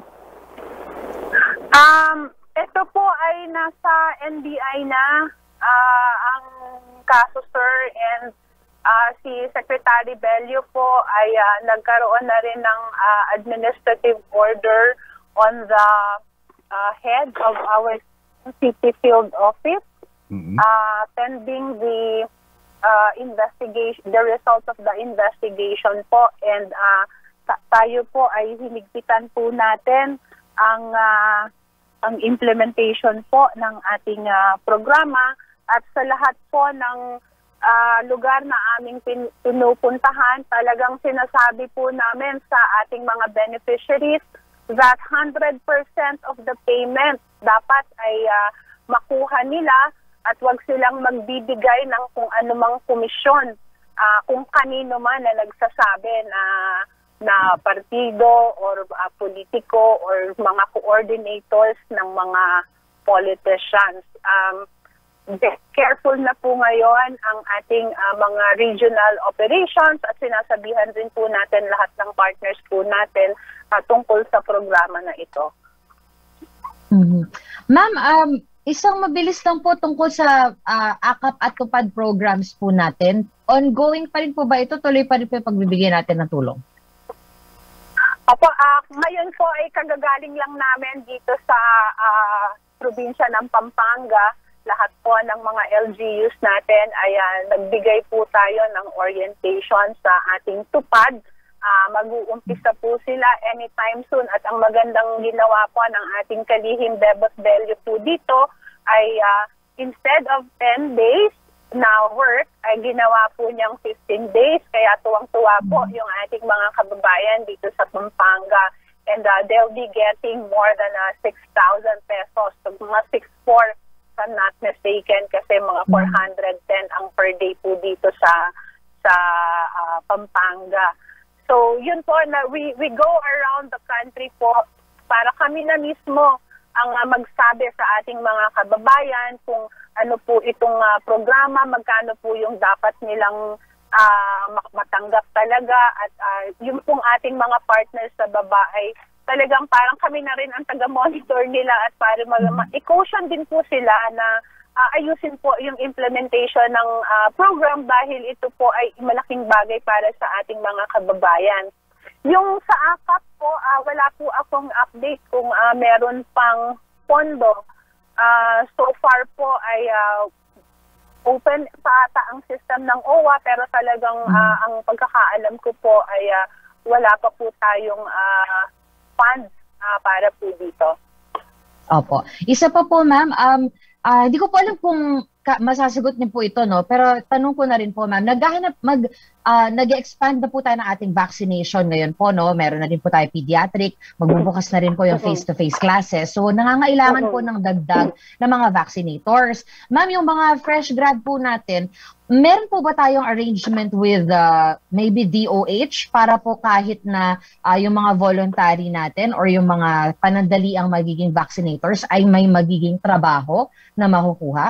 Ito po ay nasa NBI na ang kaso, sir, and si Secretary Bello po ay nagkaroon na rin ng administrative order on the head of our city field office, pending the investigation, the results of the investigation po, and tayo po ay hinigpitan po natin ang implementation po ng ating programa, at sa lahat po ng lugar na aming pinupuntahan, talagang sinasabi po namin sa ating mga beneficiaries that 100% of the payment dapat ay makuha nila, at wag silang magbibigay ng kung anumang komisyon kung kanino man na nagsasabi na partido or politiko or mga coordinators ng mga politicians. Careful na po ngayon ang ating mga regional operations, at sinasabihan din po natin lahat ng partners po natin tungkol sa programa na ito. Ma'am, isang mabilis lang po tungkol sa AKAP at TUPAD programs po natin. Ongoing pa rin po ba ito? Tuloy pa rin po yung pagbibigay natin ng tulong? Opo, ngayon po ay kagagaling lang namin dito sa probinsya ng Pampanga. Lahat po ng mga LGUs natin ay nagbigay po tayo ng orientation sa ating TUPAD. Mag-uumpisa po sila anytime soon, at ang magandang ginawa po ng ating kalihim Bebot Bello po dito ay instead of 10 days na work ay ginawa po niyang 15 days, kaya tuwang-tuwa po yung ating mga kababayan dito sa Pampanga, and they'll be getting more than 6,000 pesos, so mga 6,400 if I'm not mistaken, kasi mga 410 ang per day po dito sa Pampanga. So, yun po, na we go around the country po para kami na mismo ang magsabi sa ating mga kababayan kung ano po itong programa, magkano po yung dapat nilang matanggap talaga, at yung pong ating mga partners sa baba ay talagang parang kami na rin ang taga-monitor nila, at para i-caution din po sila na ayusin po yung implementation ng program, dahil ito po ay malaking bagay para sa ating mga kababayan. Yung sa AKAP po, wala po akong update kung meron pang pondo. So far po ay open pa ata ang system ng OWA, pero talagang ang pagkakaalam ko po ay wala pa po tayong funds para po dito. Opo. Isa pa po, ma'am, hindi ko po alam kung masasagot niyo po ito, no? Pero tanong ko na rin po, ma'am, nag-expand na po tayo ng ating vaccination ngayon po, no? Meron na rin po tayo pediatric, magbubukas na rin po yung face-to-face classes. So, nangangailangan po ng dagdag na mga vaccinators. Ma'am, yung mga fresh grad po natin, meron po ba tayong arrangement with maybe DOH para po kahit na yung mga voluntary natin or yung mga panandaliang magiging vaccinators ay may magiging trabaho na makukuha?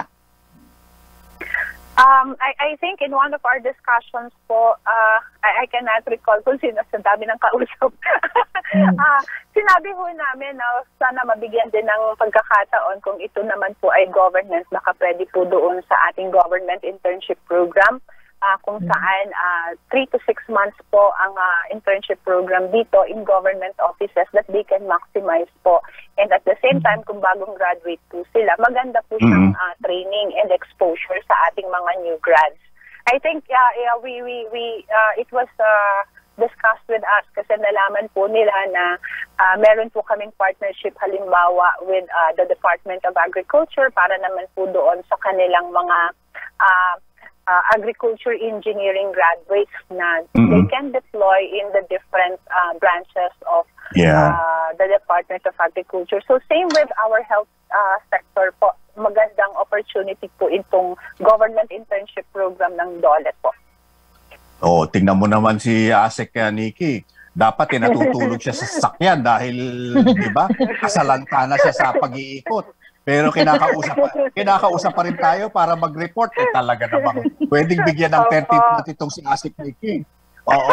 I think in one of our discussions po, I cannot recall kung sino sa dami ng kausap. Sinabi po namin na sana mabigyan din ng pagkakataon kung ito naman po ay government, nakapwede po doon sa ating government internship program, kung saan 3 to 6 months po ang internship program dito in government offices that they can maximize po. And at the same time, kung bagong graduate po sila, maganda po siyang training and exposure sa ating mga new grads. I think it was discussed with us kasi nalaman po nila na meron po kaming partnership halimbawa with the Department of Agriculture para naman po doon sa kanilang mga agriculture engineering graduates na they can deploy in the different branches of the Department of Agriculture. So same with our health sector po, magandang opportunity po itong government internship program ng DOLE po. Oh, tingnan mo naman si Asek Nikki. Dapat natutulog siya sa sasakyan dahil, di ba, kasalanta na siya sa pag-iikot. Pero kinakausap pa rin tayo para mag-report. Talaga namang pwedeng bigyan ng 13th itong si Asik Nikki. Oo.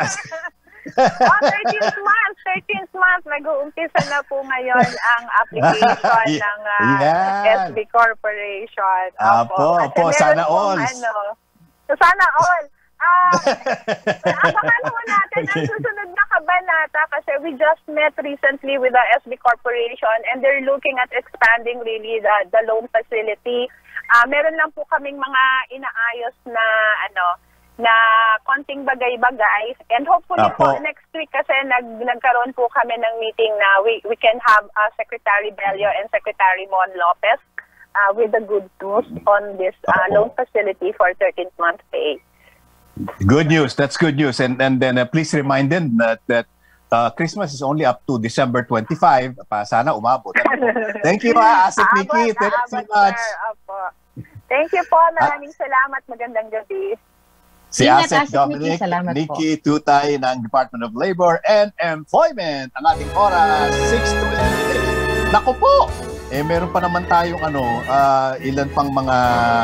13th month, nag-uumpisa na po ngayon ang application ng SB Corporation. Opo, sana all. Sana all. Abangan mo natin ang susunod na kabanata kasi we just met recently with the SB Corporation and they're looking at expanding really the loan facility Meron lang po kaming mga inaayos na na konting bagay-bagay, and hopefully po next week kasi nagkaroon po kami ng meeting na we can have Secretary Bello and Secretary Mon Lopez with the good news on this loan facility for 13th month pay. Good news. That's good news. And then please remind them that Christmas is only up to December 25. Sana umabot. Thank you, Asset Nikki. Thank you so much. Thank you po. Maraming salamat. Magandang gabi. Si Asset Dominic, Nikki Tutay ng Department of Labor and Employment. Ang ating oras, 6:26. Naku po! Meron pa naman tayong ilan pang mga,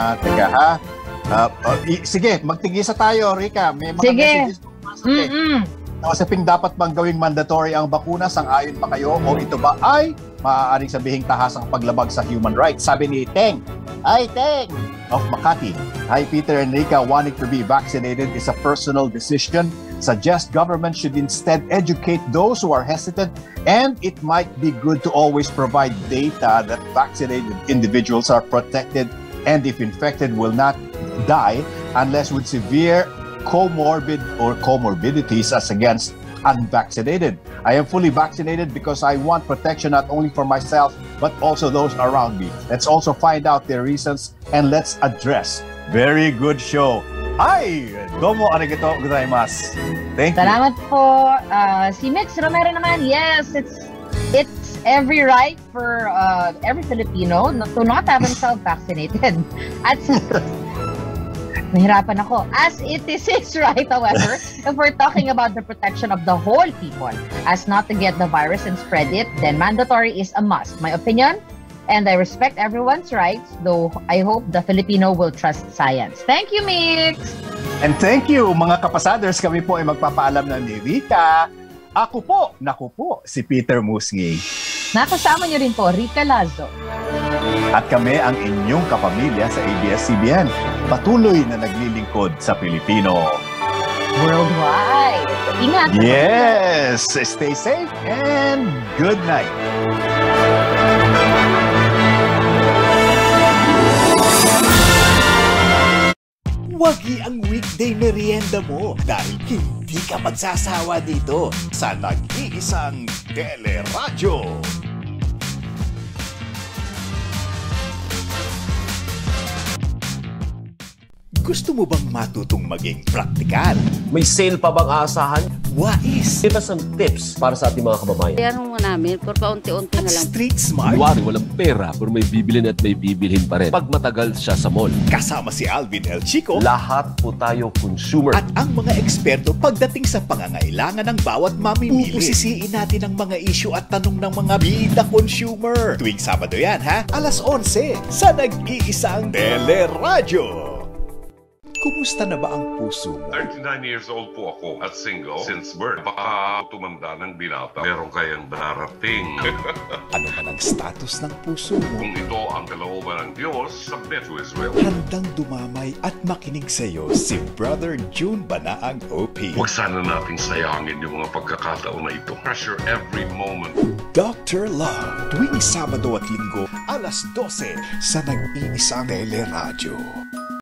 sige, magtigisa tayo, Rica. May mga messages. Nasabing dapat bang gawing mandatory ang bakuna? Sang-ayon pa kayo? O ito ba ay maaaring sabihing tahasang paglabag sa human rights? Sabi ni Teng. Hi, Teng! Of Makati. Hi, Peter and Rica. Wanting to be vaccinated is a personal decision. Suggest government should instead educate those who are hesitant, and it might be good to always provide data that vaccinated individuals are protected and if infected will not die unless with severe comorbidities as against unvaccinated. I am fully vaccinated because I want protection not only for myself but also those around me. Let's also find out their reasons and let's address. Very good show. Hi! Domo arigato gozaimasu. Thank you. Salamat po. Si Mix Romero naman, yes, it's every right for every Filipino to not have himself vaccinated. At nahirapan ako. As it is his right, however, if we're talking about the protection of the whole people, as not to get the virus and spread it, then mandatory is a must. My opinion, and I respect everyone's rights, though I hope the Filipino will trust science. Thank you, Mix! And thank you, mga kapasaders. Kami po ay magpapaalam na ni Rita. Ako po, si Peter Musngi. Nakasama niyo rin po, Rica Lazo. At kami ang inyong kapamilya sa ABS-CBN. Patuloy na naglilingkod sa Pilipino. Worldwide. Ingat. Yes! Stay safe and good night. Wagi ang weekday merienda mo dahil hindi ka magsasawa dito sa nag-iisang teleradyo. Gusto mo bang matutong maging praktikal? May sale pa bang aasahan? Wais! Give us some tips para sa ating mga kababayan. Yan mo namin, for paunti-unti na lang. Street smart. Kunwari, walang pera, pero may bibilin at may bibilhin pa rin. Pag matagal siya sa mall. Kasama si Alvin El Chico. Lahat po tayo consumer. At ang mga eksperto pagdating sa pangangailangan ng bawat mamimili. Pusisiin natin ang mga issue at tanong ng mga bida consumer. Tuwing Sabado yan, ha? 11:00 sa nag-iisang teleradyo. Kumusta na ba ang puso mo? 39 years old po ako at single since birth. Baka tumanda ng binata, meron kayang darating. Ano ba ang status ng puso mo? Kung ito ang kalooban ng Diyos, submit to His will. Handang dumamay at makinig sa iyo si Brother June Banaang OP. Huwag sana nating sayangin yung mga pagkakataon na ito. Treasure every moment. Dr. Love, tuwing Sabado at Linggo, 12:00 sa nag-iisang teleradyo.